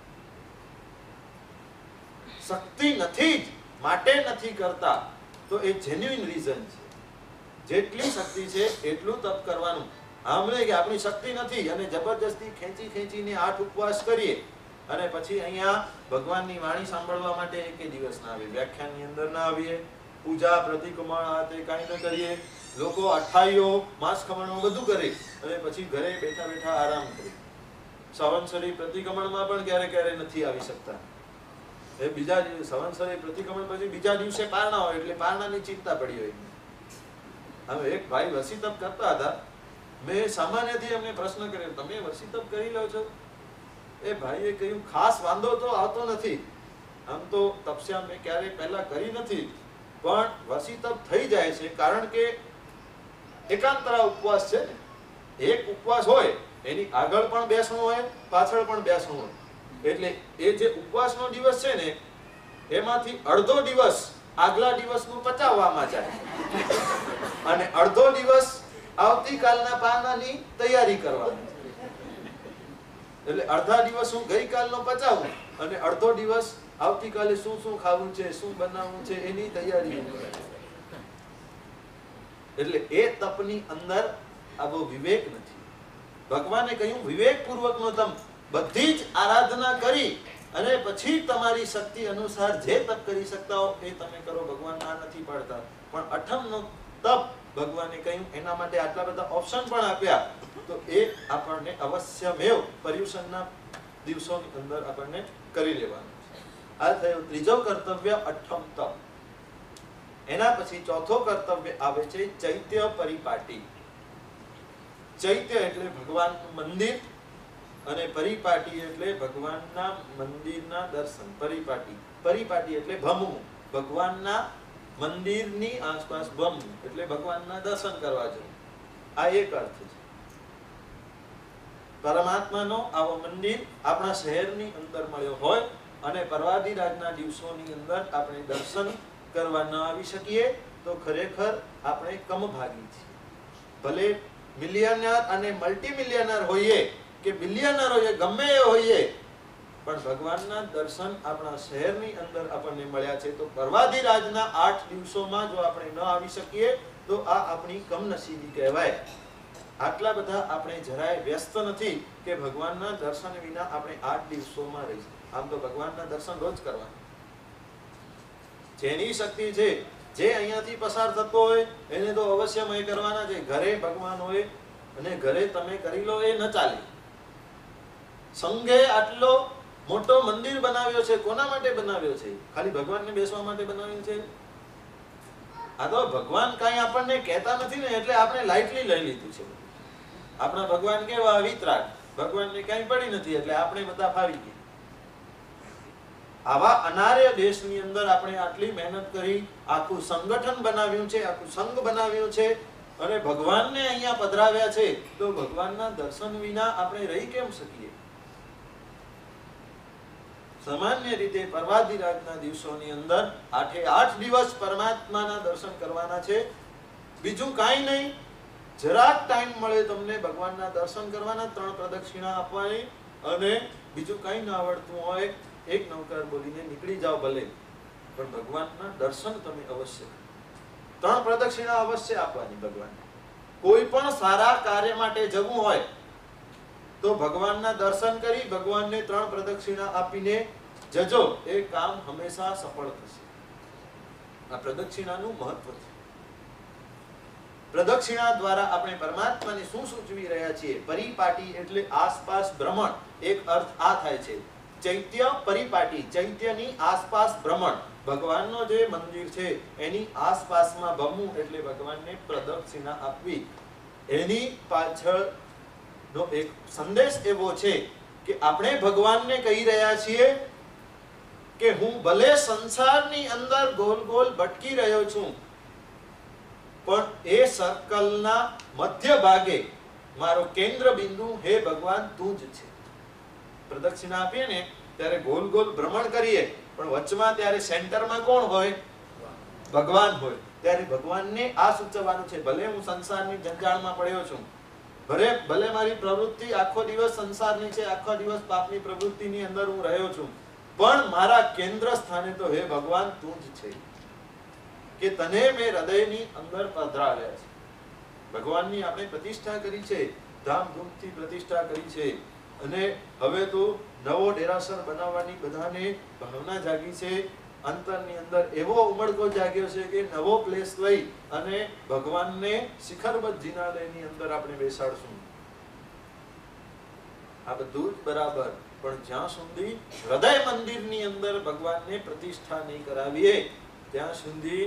શક્તિ નથી જ માટે નથી કરતા, તો એ જેન્યુઇન રીઝન છે. જેટલી શક્તિ છે એટલું તપ કરવાનું. આમણે કે આપણી શક્તિ નથી અને જબરજસ્તી ખેંચીને 8 ઉપવાસ કરીએ અને પછી અહીંયા ભગવાનની વાણી સાંભળવા માટે એક દિવસ ના આવીએ, વ્યાખ્યાનની અંદર ના આવીએ, પૂજા પ્રતિક્રમણ આ તે કાંઈ ન કરીએ, લોકો અઠાઈઓ માસ ખમણો બધું કરે અને પછી ઘરે બેઠા બેઠા આરામ કરે. સંવત્સરી પ્રતિક્રમણમાં પણ ક્યારે નથી આવી શકતા. એ બીજા સંવત્સરી પ્રતિક્રમણ પછી બીજા દિવસે પારણા હોય એટલે પારણાની ચિંતા પડી હોય. હવે એક ભાઈ વસી તપ કરતા હતા, મેં સામાન્યથી એમને પ્રશ્ન કર્યો, તમે વસી તપ કરી લો છો? એ ભાઈએ કહ્યું ખાસ વાંધો તો આવતો નથી, આમ તો તપસ્યા મેં ક્યારેય પહેલા કરી નથી, પણ વસી તપ થઈ જાય છે કારણ કે એકાંતરા ઉપવાસ છે ને. એક ઉપવાસ હોય એની આગળ પણ બેસવું હોય, પાછળ પણ બેસવું હોય, એટલે એ જે ઉપવાસનો દિવસ છે ને એમાંથી અડધો દિવસ આગલા દિવસનું પચાવવામાં જાય અને અડધો દિવસ આવતીકાલના પારણાની તૈયારી કરવાની. એટલે અડધા દિવસ હું ગઈકાલનો પચાવું અને અડધો દિવસ આવતીકાલે શું ખાવું છે, શું બનાવવું છે એની તૈયારી. એટલે એ તપની અંદર આવો વિવેક નથી. ભગવાને કહ્યું વિવેક પૂર્વકનો તપ, બધી જ આરાધના કરી અને પછી તમારી શક્તિ અનુસાર જે તપ કરી શકતા હો એ તમે કરો. ભગવાન ના નથી પાડતા, પણ અઠમનો તપ ભગવાને કહ્યું એના માટે આટલા બધા ઓપ્શન પણ આપ્યા, તો એ આપણને અવશ્યમેવ પર્યુષણના દિવસોની અંદર આપણને કરી લેવાનું છે. આ થયો ત્રીજો કર્તવ્ય, અઠમ તપ. એના પછી ચોથો કર્તવ્ય આવે છે ચૈત્ય પરિપાટી. ચૈત્ય એટલે ભગવાનનું મંદિર અને પરિપાટી એટલે ભગવાનના મંદિરના દર્શન. પરિપાટી એટલે ભમવું, ભગવાનના મંદિરની આસપાસ ભમવું એટલે ભગવાનના દર્શન કરવા જવું. આ એક અર્થ છે. પરમાત્માનો આવો મંદિર આપણા શહેરની અંદર મળ્યો હોય અને પર્વાધિરાજના દિવસોની અંદર આપણે દર્શન કરવા ન આવી શકીએ તો ખરેખર આપણે કમભાગી છીએ. ભલે મિલિયનર અને મલ્ટી મિલિયનર હોઈએ કે બિલિયનર હોઈએ, ગમે એ હોઈએ, પણ ભગવાનના દર્શન આપણા શહેરની અંદર આપણને મળ્યા છે, તો પર્વાધિરાજના 8 દિવસોમાં જો આપણે ન આવી શકીએ તો આ આપણી કમનસીબી કહેવાય. આટલા બધા આપણે જરાય વ્યસ્ત નથી કે ભગવાનના દર્શન વિના આપણે 8 દિવસોમાં રહીશું. આમ તો ભગવાનના દર્શન રોજ કરવાના. જેની શક્તિ છે, જે અહીંયાથી પસાર થતો હોય એને તો અવશ્યમય કરવાના છે. ઘરે ભગવાન હોય અને ઘરે તમે કરી લો એ ન ચાલે. સંઘે આટલો મોટો મંદિર બનાવ્યો છે, કોના માટે બનાવ્યો છે? ખાલી ભગવાનને બેસવા માટે બનાવ્યું છે? આ તો ભગવાન કાંઈ આપણને કહેતા નથી ને, એટલે આપણે લાઇટલી લઈ લીધું છે. આપણા ભગવાન કેવા વિતરાગ, ભગવાનને કાંઈ પડી નથી એટલે આપણે બધા ફાવી ગયા. આવા અનાર્ય દેશની અંદર આપણે આટલી મહેનત કરી, આખું સંગઠન બનાવ્યું છે, આખું સંઘ બનાવ્યું છે અને ભગવાનને અહીંયા પધરાવ્યા છે, તો ભગવાનના દર્શન વિના આપણે રહી કેમ શકીએ? સામાન્ય રીતે પર્વાધિરાજના દિવસોની અંદર 8 દિવસ પરમાત્માના દર્શન કરવાના છે. બીજું કાંઈ નહીં, જરાક ટાઈમ મળે તમને ભગવાનના દર્શન કરવાના, 3 પ્રદક્ષિણા આપવાની અને બીજું કાંઈ ન આવડતું હોય એક નવકાર બોલીને નીકળી જાઓ ભલે, પણ ભગવાનના દર્શન તમે અવશ્ય 3 પ્રદક્ષિણા અવશ્ય આપવાની ભગવાનને. કોઈ પણ સારા કાર્ય માટે જવું હોય તો ભગવાનના દર્શન કરી ભગવાનને 3 પ્રદક્ષિણા આપીને જજો, એ કામ હંમેશા સફળ થશે. આ પ્રદક્ષિણાનું મહત્વ છે. પ્રદક્ષિણા દ્વારા આપણે પરમાત્માને શું સૂચવી રહ્યા છીએ? પરિપાટી એટલે આસપાસ ભ્રમણ. એક અર્થ આ થાય છે ચૈત્ય પરિપાટી, ચૈત્યની આસપાસ ભ્રમણ. ભગવાનનો જે મંદિર છે એની આસપાસમાં ભમવું એટલે ભગવાનને પ્રદક્ષિણા આપવી. એની પાછળનો એક સંદેશ એવો છે કે આપણે ભગવાનને કહી રહ્યા છીએ કે હું ભલે સંસારની અંદર ગોલ ગોલ ભટકી રહ્યો છું, પણ એ સર્કલના મધ્ય ભાગે મારો કેન્દ્ર બિંદુ હે ભગવાન તું જ છે. પ્રદક્ષિણા આપીએ ને ત્યારે ગોલ ગોલ ભ્રમણ કરીએ, પણ વચમાં ત્યારે સેન્ટરમાં કોણ હોય? ભગવાન હોય. ત્યારે ભગવાનને આ સૂચવવાનું છે. ભલે હું સંસારની જંજાળમાં પડ્યો છું, ભલે મારી પ્રવૃત્તિ આખો દિવસ સંસારની છે, આખો દિવસ પાપની પ્રવૃત્તિની અંદર હું રહ્યો છું, પણ મારા કેન્દ્ર સ્થાને તો હે ભગવાન તું જ છે, કે તને મેં હૃદયની અંદર પધરાવ્યા છે. ભગવાનની આપણે પ્રતિષ્ઠા કરી છે, ધામધૂમથી પ્રતિષ્ઠા કરી છે, અને હવે તો નવો ડેરાસર બનાવવાની બધાને ભાવના જાગી છે. અંતરની અંદર એવો ઉમળકો જાગ્યો છે કે નવો પ્લેસ લઈ અને ભગવાનને શિખરબદ્ધ જિનાલયની અંદર આપણે બેસાડશું. આ બધું જ બરાબર, પણ જ્યાં સુધી હૃદય મંદિરની અંદર ભગવાનને પ્રતિષ્ઠા નહીં કરાવીએ ત્યાં સુધી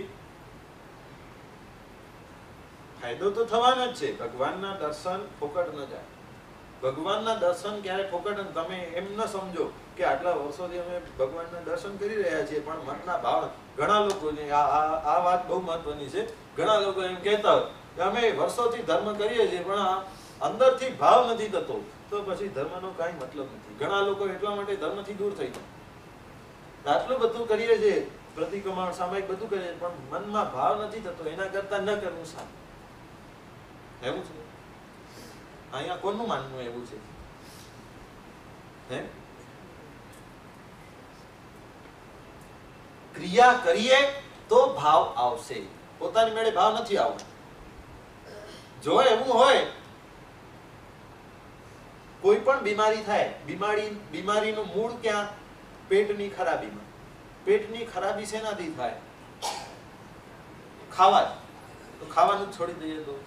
ફાયદો તો થવાનો જ છે. ભગવાનના દર્શન ફોકટ ન જાય. ભગવાનના દર્શન ક્યારે ફોકટ? તમે એમ ન સમજો કે આટલા વર્ષોથી અમે ભગવાનના દર્શન કરી રહ્યા છીએ, પણ મનના ભાવ. ઘણા લોકોને આ વાત બહુ મહત્વની છે. ઘણા લોકો એમ કહેતા હોય કે અમે વર્ષોથી ધર્મ કરીએ છીએ, પણ અંદરથી ભાવ નથી થતો, તો પછી ધર્મનો કાંઈ મતલબ નથી. ઘણા લોકો એટલા માટે ધર્મથી દૂર થઈ જાય. આટલું બધું કરીએ છીએ, પ્રતિક્રમણ સામાયિક બધું કરીએ, પણ મનમાં ભાવ નથી થતો, એના કરતા ન કરવું સારું. એવું છે. અહીંયા કોનું માનવું એવું છે? હે? ક્રિયા કરીએ તો ભાવ આવશે, પોતાની મેળે ભાવ નથી આવતો. જો એવું હોય, કોઈ પણ બીમારી થાય, બીમારીનું મૂળ ક્યાં? પેટની ખરાબીમાં. પેટની ખરાબી શેનાથી થાય? ખાવાથી. તો ખાવાનું જ છોડી દઈએ તો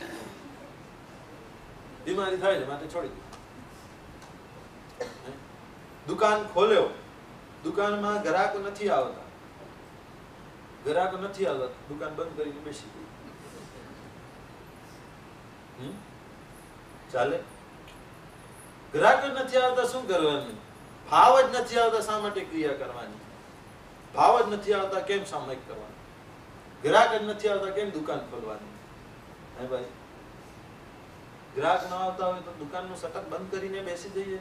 બીમારી થાય છે, માટે છોડી દે. દુકાન ખોલ્યો, દુકાનમાં ગ્રાહકો નથી આવતા, દુકાન બંધ કરીને બેસી ગઈ. ચાલે? ગ્રાહક નથી આવતા, શું કરવાનું? ભાવ જ નથી આવતા, શા માટે ક્રિયા કરવાની? ભાવ જ નથી આવતા, કેમ સામાયિક કરવાનું? ગ્રાહક જ નથી આવતા, કેમ દુકાન ખોલવાની? હે ભાઈ, ગ્રાહક ન આવતા હોય તો દુકાનનું શટર બંધ કરીને બેસી જઈએ.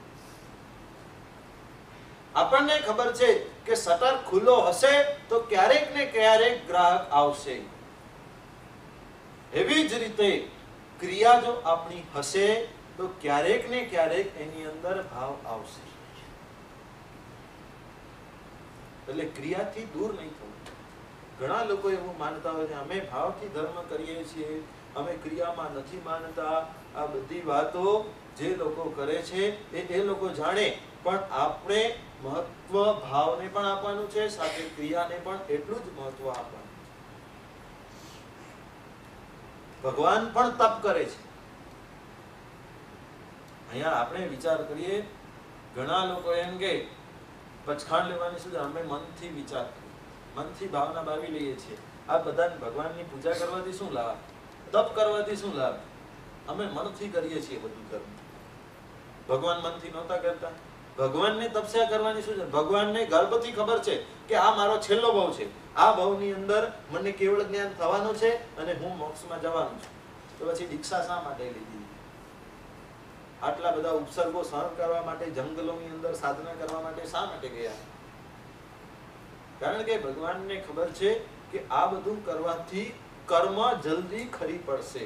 આપણને ખબર છે કે શટર ખુલ્લો હશે તો ક્યારેક ને ક્યારેક ગ્રાહક આવશે. એવી જ રીતે ક્રિયા જો આપણી હશે તો ક્યારેક ને ક્યારેક એની અંદર ભાવ આવશે. એટલે ક્રિયાથી દૂર નહીં થવું. ઘણા લોકો એવું માનતા હોય છે અમે ભાવથી ધર્મ કરીએ છીએ, અમે ક્રિયામાં નથી માનતા. આ બધી વાતો જે લોકો કરે છે એ લોકો જાણે, પણ આપણે મહત્વ ભાવને પણ આપવાનું છે, સાથે ક્રિયાને પણ એટલું જ મહત્વ આપવાનું. ભગવાન પણ તપ કરે છે. અહીંયા આપણે વિચાર કરીએ, ઘણા લોકો એમ કે પચખાણ લેવાની શું, અમે મનથી વિચાર કરીએ, મનથી ભાવના બાવી લઈએ છીએ. આ બધાને ભગવાનની પૂજા કરવાથી શું લાભ? તપ કરવાથી શું લાભ? અમે મનથી કરીએ છીએ બધું કર્મ. ભગવાન મનથી નહોતા કરતા. ભગવાનને તપસ્યા કરવાની શું છે? ભગવાનને ગર્ભથી ખબર છે કે આ મારો છેલ્લો ભાવ છે, આ ભાવની અંદર મને કેવળ જ્ઞાન થવાનું છે અને હું મોક્ષમાં જવાનું છું. તો પછી દીક્ષા શા માટે લીધી? આટલા બધા ઉપસર્ગો સહન કરવા માટે, જંગલોની અંદર સાધના કરવા માટે શા માટે ગયા? કારણ કે ભગવાનને ખબર છે કે આ બધું કરવાથી કર્મ જલ્દી ખરી પડશે.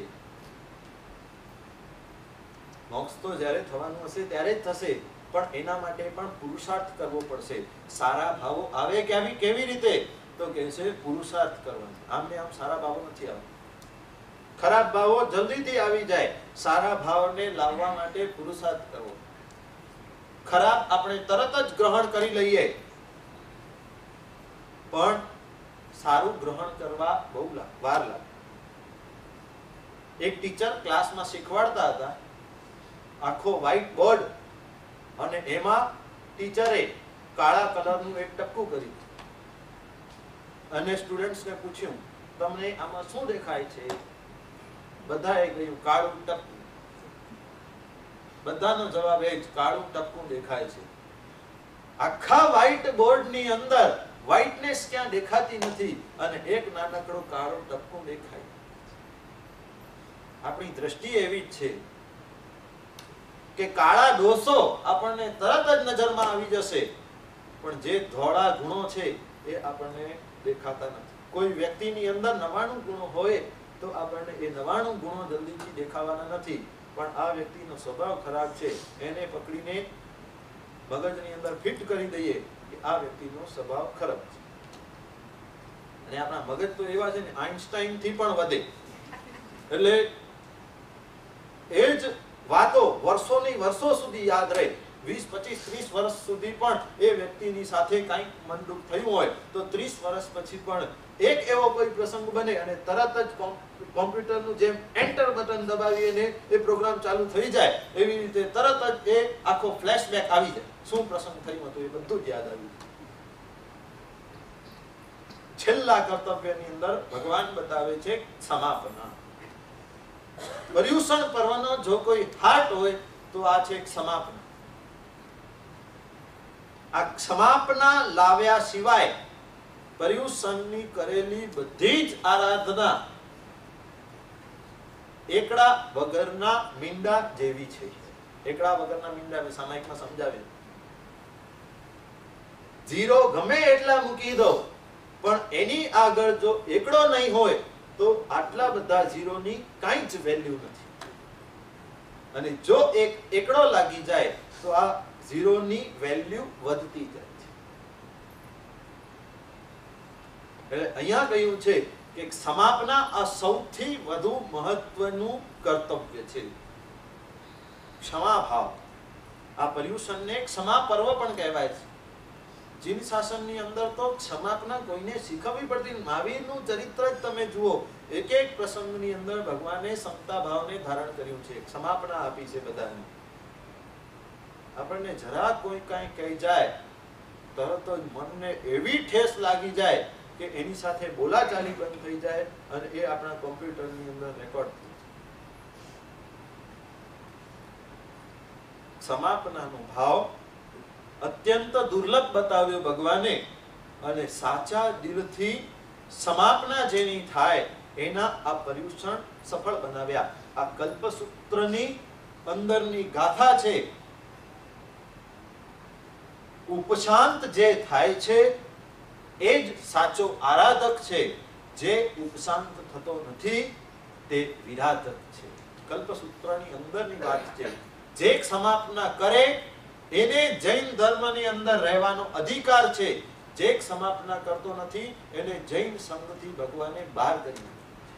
મોક્ષ તો જ્યારે થવાનું હશે ત્યારે જ થશે, પણ એના માટે પણ પુરુષાર્થ કરવો પડશે. સારા ભાવો આવે કેવી રીતે? તો કહે છે પુરુષાર્થ કરવાનો. આમને આમ સારા ભાવો નથી આવતા. ખરાબ ભાવો જલ્દીથી આવી જાય. સારા ભાવને લાવવા માટે પુરુષાર્થ કરવો. ખરાબ આપણે તરત જ ગ્રહણ કરી લઈએ, પણ સારું ગ્રહણ કરવા બહુ વાર લાગે. એક ટીચર ક્લાસમાં શીખવાડતા હતા, આખો વ્હાઈટ બોર્ડ, અને એમાં ટીચરે કાળા કલરનું એક ટપકું કર્યું અને સ્ટુડન્ટ્સને પૂછ્યું તમને આમાં શું દેખાય છે? બધાએ કહ્યું કાળું ટપકું. બધાનો જવાબ એ જ, કાળું ટપકું દેખાય છે. આખા વ્હાઈટ બોર્ડની અંદર વ્હાઈટનેસ ક્યાં દેખાતી નથી અને એક નાનકડું કાળું ટપકું દેખાય. આપણી દ્રષ્ટિ એવી જ છે કે કાળા દોષો આપણને તરત જ નજરમાં આવી જશે, પણ જે ધોળા ગુણો છે એ આપણને દેખાતા નથી. કોઈ વ્યક્તિની અંદર 99 ગુણો હોય તો આપણને એ 99 ગુણો જલ્દીથી દેખાવાના નથી, પણ આ વ્યક્તિનો સ્વભાવ ખરાબ છે એને પકડીને મગજની અંદર ફિટ કરી દઈએ કે આ વ્યક્તિનો સ્વભાવ ખરાબ છે. અને આપણા મગજ તો એવા છે ને, આઈન્સ્ટાઈન થી પણ વધે. એટલે એ જ વાતો વર્ષો સુધી યાદ રહે. 20, 25, 30 વર્ષ સુધી પણ એ વ્યક્તિની સાથે કંઈક મનદુખ થયું હોય તો 30 વર્ષ પછી પણ એક એવો કોઈ પ્રસંગ બને અને તરત જ કોમ્પ્યુટરનું જેમ એન્ટર બટન દબાવીને એ પ્રોગ્રામ ચાલુ થઈ જાય, એવી રીતે તરત જ એ આખો ફ્લેશબેક આવી જાય. શું પ્રસંગ થયું હતું એ બધું જ યાદ આવ્યું. છેલ્લા કર્તવ્યની અંદર ભગવાન બતાવે છે સમાપના. પર્યુષણ પર્વનો જો કોઈ હાર્ટ હોય તો આ છે સમાપના. આ સમાપના લાવ્યા સિવાય પર્યુષણની કરેલી બધી જ આરાધના એકડા વગરના મીંડા જેવી છે. એકડા વગરના મીંડા મેં સામાયિકમાં સમજાવ્યું. ઝીરો ગમે એટલા મૂકી દો પણ એની આગળ જો એકડો નહીં હોય તો આટલા બધા ઝીરોની કાંઈ જ વેલ્યુ નથી. અને જો એક એકડો લાગી જાય તો આ ઝીરોની વેલ્યુ વધતી જાય છે. એટલે અહીંયા કહ્યું છે કે સમાપના આ સૌથી વધુ મહત્વનું કર્તવ્ય છે. ક્ષમા ભાવ. આ પર્યુષણને ક્ષમા પર્વ પણ કહેવાય છે. જીન શાસનની અંદર તો ક્ષમાપના કોઈને શીખવવી પડતી. મહાવીરનું ચરિત્ર જ તમે જુઓ, એક એક પ્રસંગની અંદર ભગવાને સમતા ભાવને ધારણ કર્યું છે, ક્ષમાપના આપી છે બધાને. આપણને જરા કોઈ કાંઈ કહી જાય તરત જ મનને એવી ઠેસ લાગી જાય કે એની સાથે બોલાચાલી બંધ થઈ જાય અને એ આપણા કોમ્પ્યુટરની અંદર રેકોર્ડ થઈ જાય. સમાપનાનો ભાવ અત્યંત દુર્લભ બતાવ્યો ભગવાને, અને સાચા દિલથી સમાપના જેની થાય એના આ પર્યુષણ સફળ બનાવ્યા. આ કલ્પસૂત્રની અંદરની ગાથા છે. ઉપશાંત જે થાય છે એ જ સાચો આરાધક છે. જે ઉપશાંત થતો નથી તે વિરાધક છે. કલ્પસૂત્રની અંદરની વાત છે. જે સમાપના કરે એને જૈન ધર્મની અંદર રહેવાનો અધિકાર છે. જે સમાપના કરતો નથી એને જૈન સંઘથી ભગવાને બહાર કરી નાખ્યો.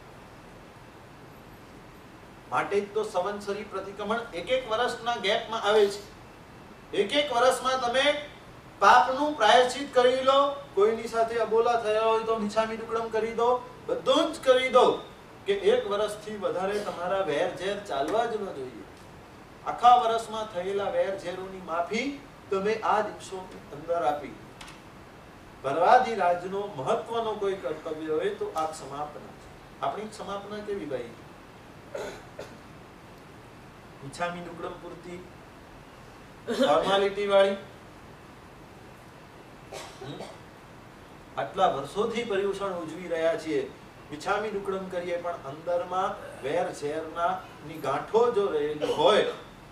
માટે જ તો સંવત્સરી પ્રતિક્રમણ એક વર્ષના ગેપમાં આવે છે. એક વર્ષમાં તમે પાપનું પ્રાયશ્ચિત કરી લો. કોઈની સાથે અબોલા થયા હોય તો નિછામી દુક્કડમ કરી દો, બધું જ કરી દો કે એક વર્ષથી વધારે તમારા વેર ઝેર ચાલવા જ ન જોઈએ. આખા વર્ષમાં થયેલા વેર ઝેરોની માફી તમે આ દિવસોની અંદર આપી. બરવાદી રાજનો મહત્વનો કોઈ કર્તવ્ય હોય તો આ સમાપના છે. આપણી સમાપના કેવી ભાઈ? નિછામી દુક્કડમ પૂરતી ફોર્માલિટી વાળી. આટલા વર્ષોથી પર્યુષણ ઉજવી રહ્યા છીએ, મિછામી દુક્કડમ કરીએ પણ અંદરમાં વેર ઝેરના ની ગાંઠો જો રહેલી હોય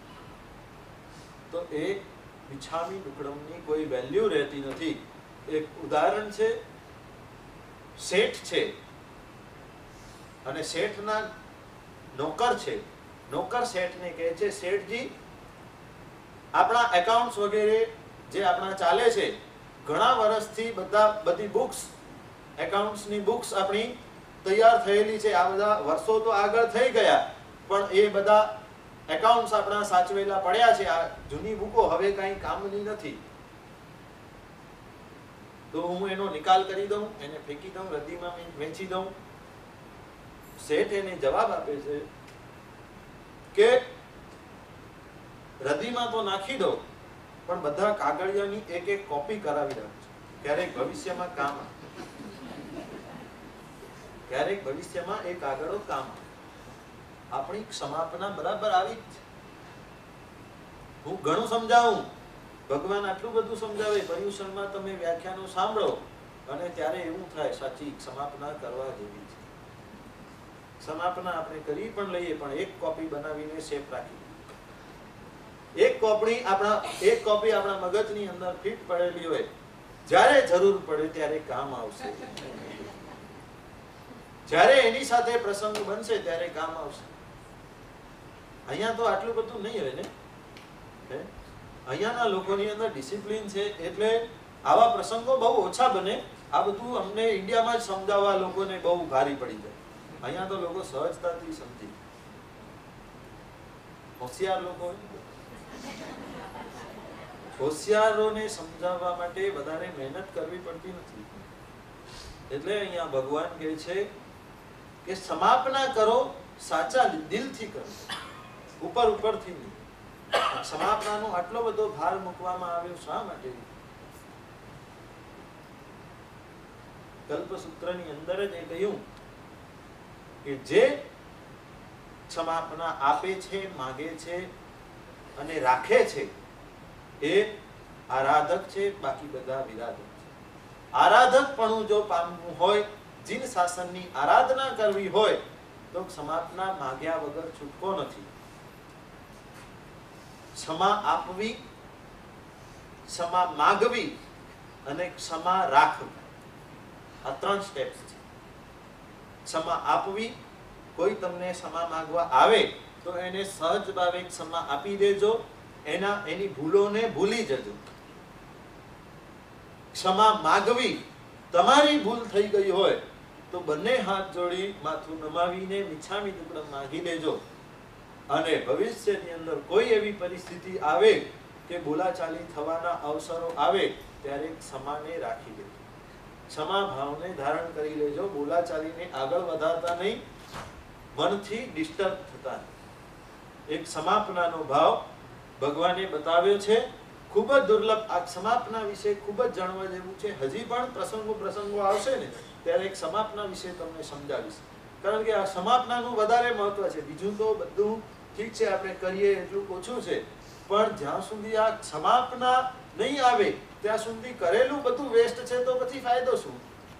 તો એ મિછામી દુક્કડમની કોઈ વેલ્યુ રહેતી નથી. એક ઉદાહરણ છે, શેઠ છે અને શેઠના નોકર છે. નોકર શેઠને કહે છે, શેઠજી આપણા એકાઉન્ટ્સ વગેરે જે આપણા ચાલે છે, ઘણા વર્ષથી બધી બુક્સ, એકાઉન્ટ્સની બુક્સ આપણી તૈયાર થયેલી છે. આ બધા વર્ષો તો આગળ થઈ ગયા પણ એ બધા એકાઉન્ટ્સ આપણા સાચવેલા પડ્યા છે. આ જૂની બુકો હવે કઈ કામની નથી, તો હું એનો નિકાલ કરી દઉં, એને ફેંકી દઉં, રદ્દીમાં વેચી દઉં. શેઠ એને જવાબ આપે છે કે રદ્દીમાં તો નાખી દો પણ બધા કાગળિયાની એક એક કોપી કરાવી રાખજો, ક્યારેક ભવિષ્યમાં કામ આવે. ક્યારેક ભવિષ્યમાં એ કાગળો કામ આવે. આપણી સમાપના બરાબર આવી જ છે. હું ઘણું સમજાવું, ભગવાન આટલું બધું સમજાવે. પર્યુષણમાં તમે વ્યાખ્યાનો સાંભળો અને ત્યારે એવું થાય સાચી સમાપના કરવા જેવી છે. સમાપના આપણે કરી પણ લઈએ, પણ એક કોપી બનાવીને સેફ રાખી. એક કોપી આપણા મગજની અંદર ફિટ પડેલી હોય, જ્યારે જરૂર પડે ત્યારે કામ આવશે, જ્યારે એની સાથે પ્રસંગ બનશે ત્યારે કામ આવશે. અહીંયા તો આટલું બધું નહીં હોય ને. અહીંયાના લોકોની અંદર ડિસિપ્લિન છે, એટલે આવા પ્રસંગો બહુ ઓછા બને. આ બધું અમને ઇન્ડિયામાં જ સમજાવવા લોકોને બહુ ભારી પડી જાય. અહીંયા તો લોકો સહજતાથી સમજી, હોશિયાર લોકો, હોશિયારોને સમજાવવા માટે વધારે મહેનત કરવી પડતી નથી. એટલે અહીંયા ભગવાન કહે છે કે સમાપના કરો, સાચા દિલથી કરો, ઉપરથી નહીં. સમાપનાનો આટલો બધો ભાર મૂકવામાં આવ્યો શા માટે? કલ્પસૂત્રની અંદર જ એ કહ્યું કે જે સમાપના આપે છે, માગે છે અને રાખે છે એ આરાધક છે, બાકી બધા વિરાધક છે. આરાધકપણું જો પામવું હોય, જીન શાસનની આરાધના કરવી હોય, તો સમાપના માગ્યા વગર છૂટકો નથી. ક્ષમા આપવી, ક્ષમા માગવી અને ક્ષમા રાખવી, આ 3 સ્ટેપ્સ છે. ક્ષમા આપવી, કોઈ તમને ક્ષમા માંગવા આવે તો એને સહજ ભાવે ક્ષમા આપી દેજો, એની ભૂલોને ભૂલી જજો. ક્ષમા માગવી, તમારી ભૂલ થઈ ગઈ હોય તો બંને હાથ જોડી માથું નમાવીને મિચ્છામી દુક્કડમ માંગી લેજો. અને ભવિષ્યની અંદર કોઈ એવી પરિસ્થિતિ આવે કે બોલાચાલી થવાના અવસરો આવે ત્યારે ક્ષમાને રાખી દેજો, ક્ષમા ભાવને ધારણ કરી લેજો. બોલાચાલીને આગળ વધારતા નહીં, મનથી ડિસ્ટર્બ થતા નહીં. એક સમાપનાનો ભાવ ભગવાને બતાવ્યો છે, ખૂબ જ દુર્લભ. આ સમાપના વિશે ખૂબ જ જાણવા જેવું છે. હજી પણ પ્રસંગો આવશે ને ત્યારે એક સમાપના વિશે તમને સમજાવીશ, કારણ કે આ સમાપનાનું વધારે મહત્વ છે. બીજું તો બધું ઠીક છે, આપણે કરીએ એટલું ઓછું છે, પણ જ્યાં સુધી આ સમાપના નહીં આવે ત્યાં સુધી કરેલું બધું વેસ્ટ છે, તો પછી ફાયદો શું?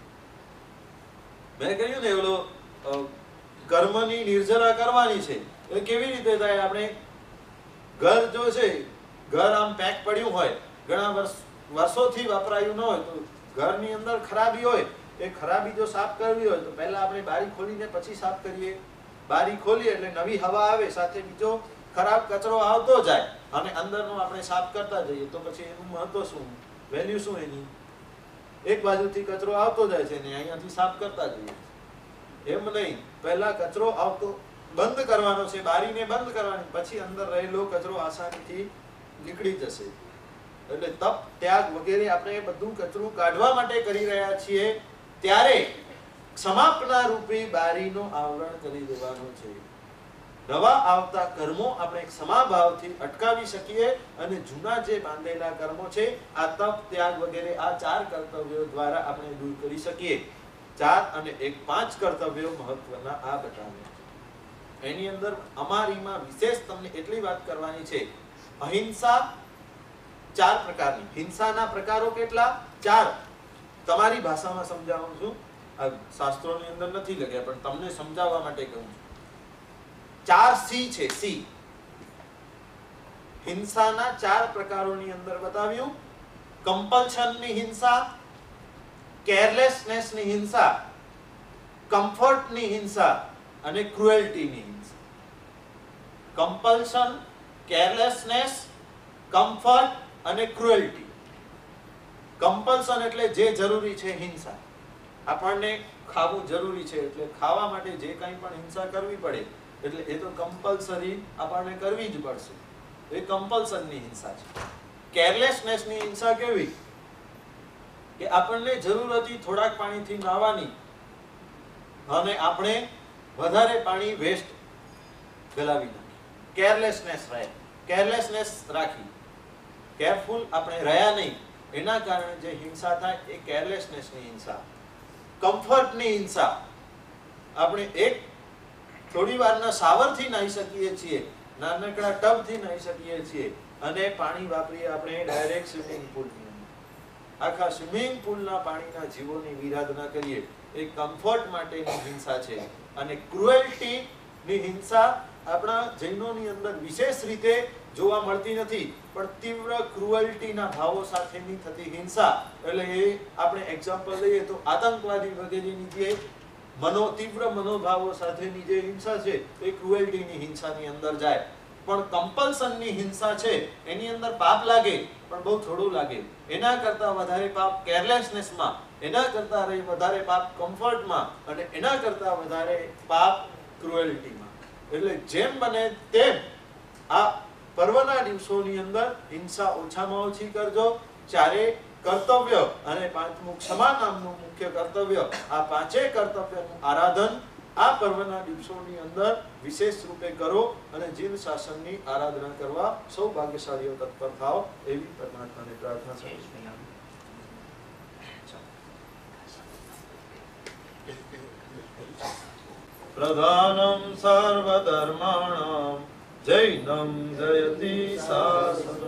મેં કહ્યું ને, ઓલો કર્મની નિર્જરા કરવાની છે, એ કેવી રીતે થાય? આપણે ઘર જો છે, ઘર આમ પેક પડ્યું હોય, ઘણા વર્ષોથી વપરાયું ન હોય, તો ઘરની અંદર ખરાબી હોય, એ ખરાબી જો સાફ કરવી હોય તો પહેલા આપણે બારી ખોલીને પછી સાફ કરીએ. બારી ખોલીએ એટલે નવી હવા આવે, સાથે બીજો ખરાબ કચરો આવતો જાય, અને અંદરનો આપણે સાફ કરતા જઈએ, તો પછી એનું મહત્વ શું, વેલ્યુ શું એની? એક બાજુથી કચરો આવતો જાય છે ને અહીંયાથી સાફ કરતા જઈએ. એમ નહીં, પહેલા કચરો આવતો બંધ કરવાનો છે, બારીને બંધ કરવાની, પછી અંદર રહેલો કચરો આસાનીથી નીકળી જશે. એટલે તપ, ત્યાગ વગેરે આપણે બધું કચરું કાઢવા માટે કરી રહ્યા છીએ, ત્યારે સમાપના રૂપી બારીનો આવરણ કરી દેવાનું છે. નવા આવતા કર્મો આપણે ક્ષમાભાવથી અટકાવી શકીએ, અને જૂના જે બાંધેલા કર્મો છે, આ તપ, ત્યાગ વગેરે આ 4 કર્તવ્યો દ્વારા આપણે દૂર કરી શકીએ. 4 અને 1 5 કર્તવ્યો મહત્વના આ બતાવ્યા. એની અંદર અમારીમાં વિશેષ તમને એટલી વાત કરવાની છે, અહિંસા 4 પ્રકારની. હિંસાના પ્રકારો કેટલા? 4. તમારી ભાષામાં સમજાવું છું, આ શાસ્ત્રોની અંદર નથી લખ્યા, પણ તમને સમજાવવા માટે કહું છું. 4 સી છે. સી હિંસાના 4 પ્રકારોની અંદર બતાવ્યું. કમ્પલ્શનની હિંસા, કેરલેસનેસની હિંસા, કમ્ફર્ટની હિંસા અને ક્રુએલ્ટીની હિંસા. કમ્પલ્શન, કેરલેસનેસ, કમ્ફર્ટ અને ક્રુએલ્ટી. કમ્પલ્શન એટલે જે જરૂરી છે હિંસા, આપણને ખાવું જરૂરી છે એટલે ખાવા માટે જે કંઈ પણ હિંસા કરવી પડે, એટલે એ તો કમ્પલસરી આપણને કરવી જ પડશે, એ કમ્પલ્શનની હિંસા છે. કેરલેસનેસની હિંસા કેવી? કે આપણને જરૂર હતી થોડાક પાણીથી નાહવાની, અને આપણે વધારે પાણી વેસ્ટ ગલાવી નાખી. કેરલેસનેસ રાખી, કેરફુલ આપણે રહ્યા નહીં, એના કારણે જે હિંસા થાય એ કેરલેસનેસની હિંસા. કમ્ફર્ટની હિંસા, આપણે એક થોડી વારના શાવરથી નાહી શકીએ છીએ, નાનકડા ટબથી નાહી શકીએ છીએ, અને પાણી વાપરીએ આપણે ડાયરેક્ટ સ્વિમિંગ પુલની અંદર. આખા સ્વિમિંગ પુલના પાણીના જીવોની વિરાધના કરીએ, એ કમ્ફર્ટ માટેની હિંસા છે. અને ક્રુએલ્ટીની હિંસા આપણા જૈનોની અંદર વિશેષ રીતે જોવા મળતી નથી, પણ તીવ્ર ક્રુઅલ્ટીના ભાવો સાથેની થતી હિંસા, એટલે એ આપણે એક્ઝામ્પલ લઈએ તો આતંકવાદી વગેરેની જે તીવ્ર મનોભાવો સાથેની જે હિંસા છે એ ક્રુએલ્ટીની હિંસાની અંદર જાય. પણ કમ્પલ્શનની હિંસા છે એની અંદર પાપ લાગે પણ બહુ થોડું લાગે. એના કરતા વધારે પાપ કેરલેસનેસમાં, એના કરતા વધારે પાપ કમ્ફર્ટમાં, અને એના કરતા વધારે પાપ ક્રુએલ્ટીમાં. એટલે જેમ બને તેમ આ પર્વના દિવસોની અંદર હિંસા ઓછામાં ઓછી કરજો. ચારે કર્તવ્ય અને પાંચમું ક્ષમા નામનું મુખ્ય કર્તવ્ય, આ પાંચેય કર્તવ્યનું આરાધન આ પર્વના દિવસોની અંદર વિશેષ રૂપે કરો અને જીન શાસનની આરાધના કરવા સૌ ભાગ્યશાળીઓ તત્પર થાઓ એવી પરમાત્માને પ્રાર્થના છે. પ્રધાનમ સર્વધર્માણામ જૈનમ જયતિ શાસનમ.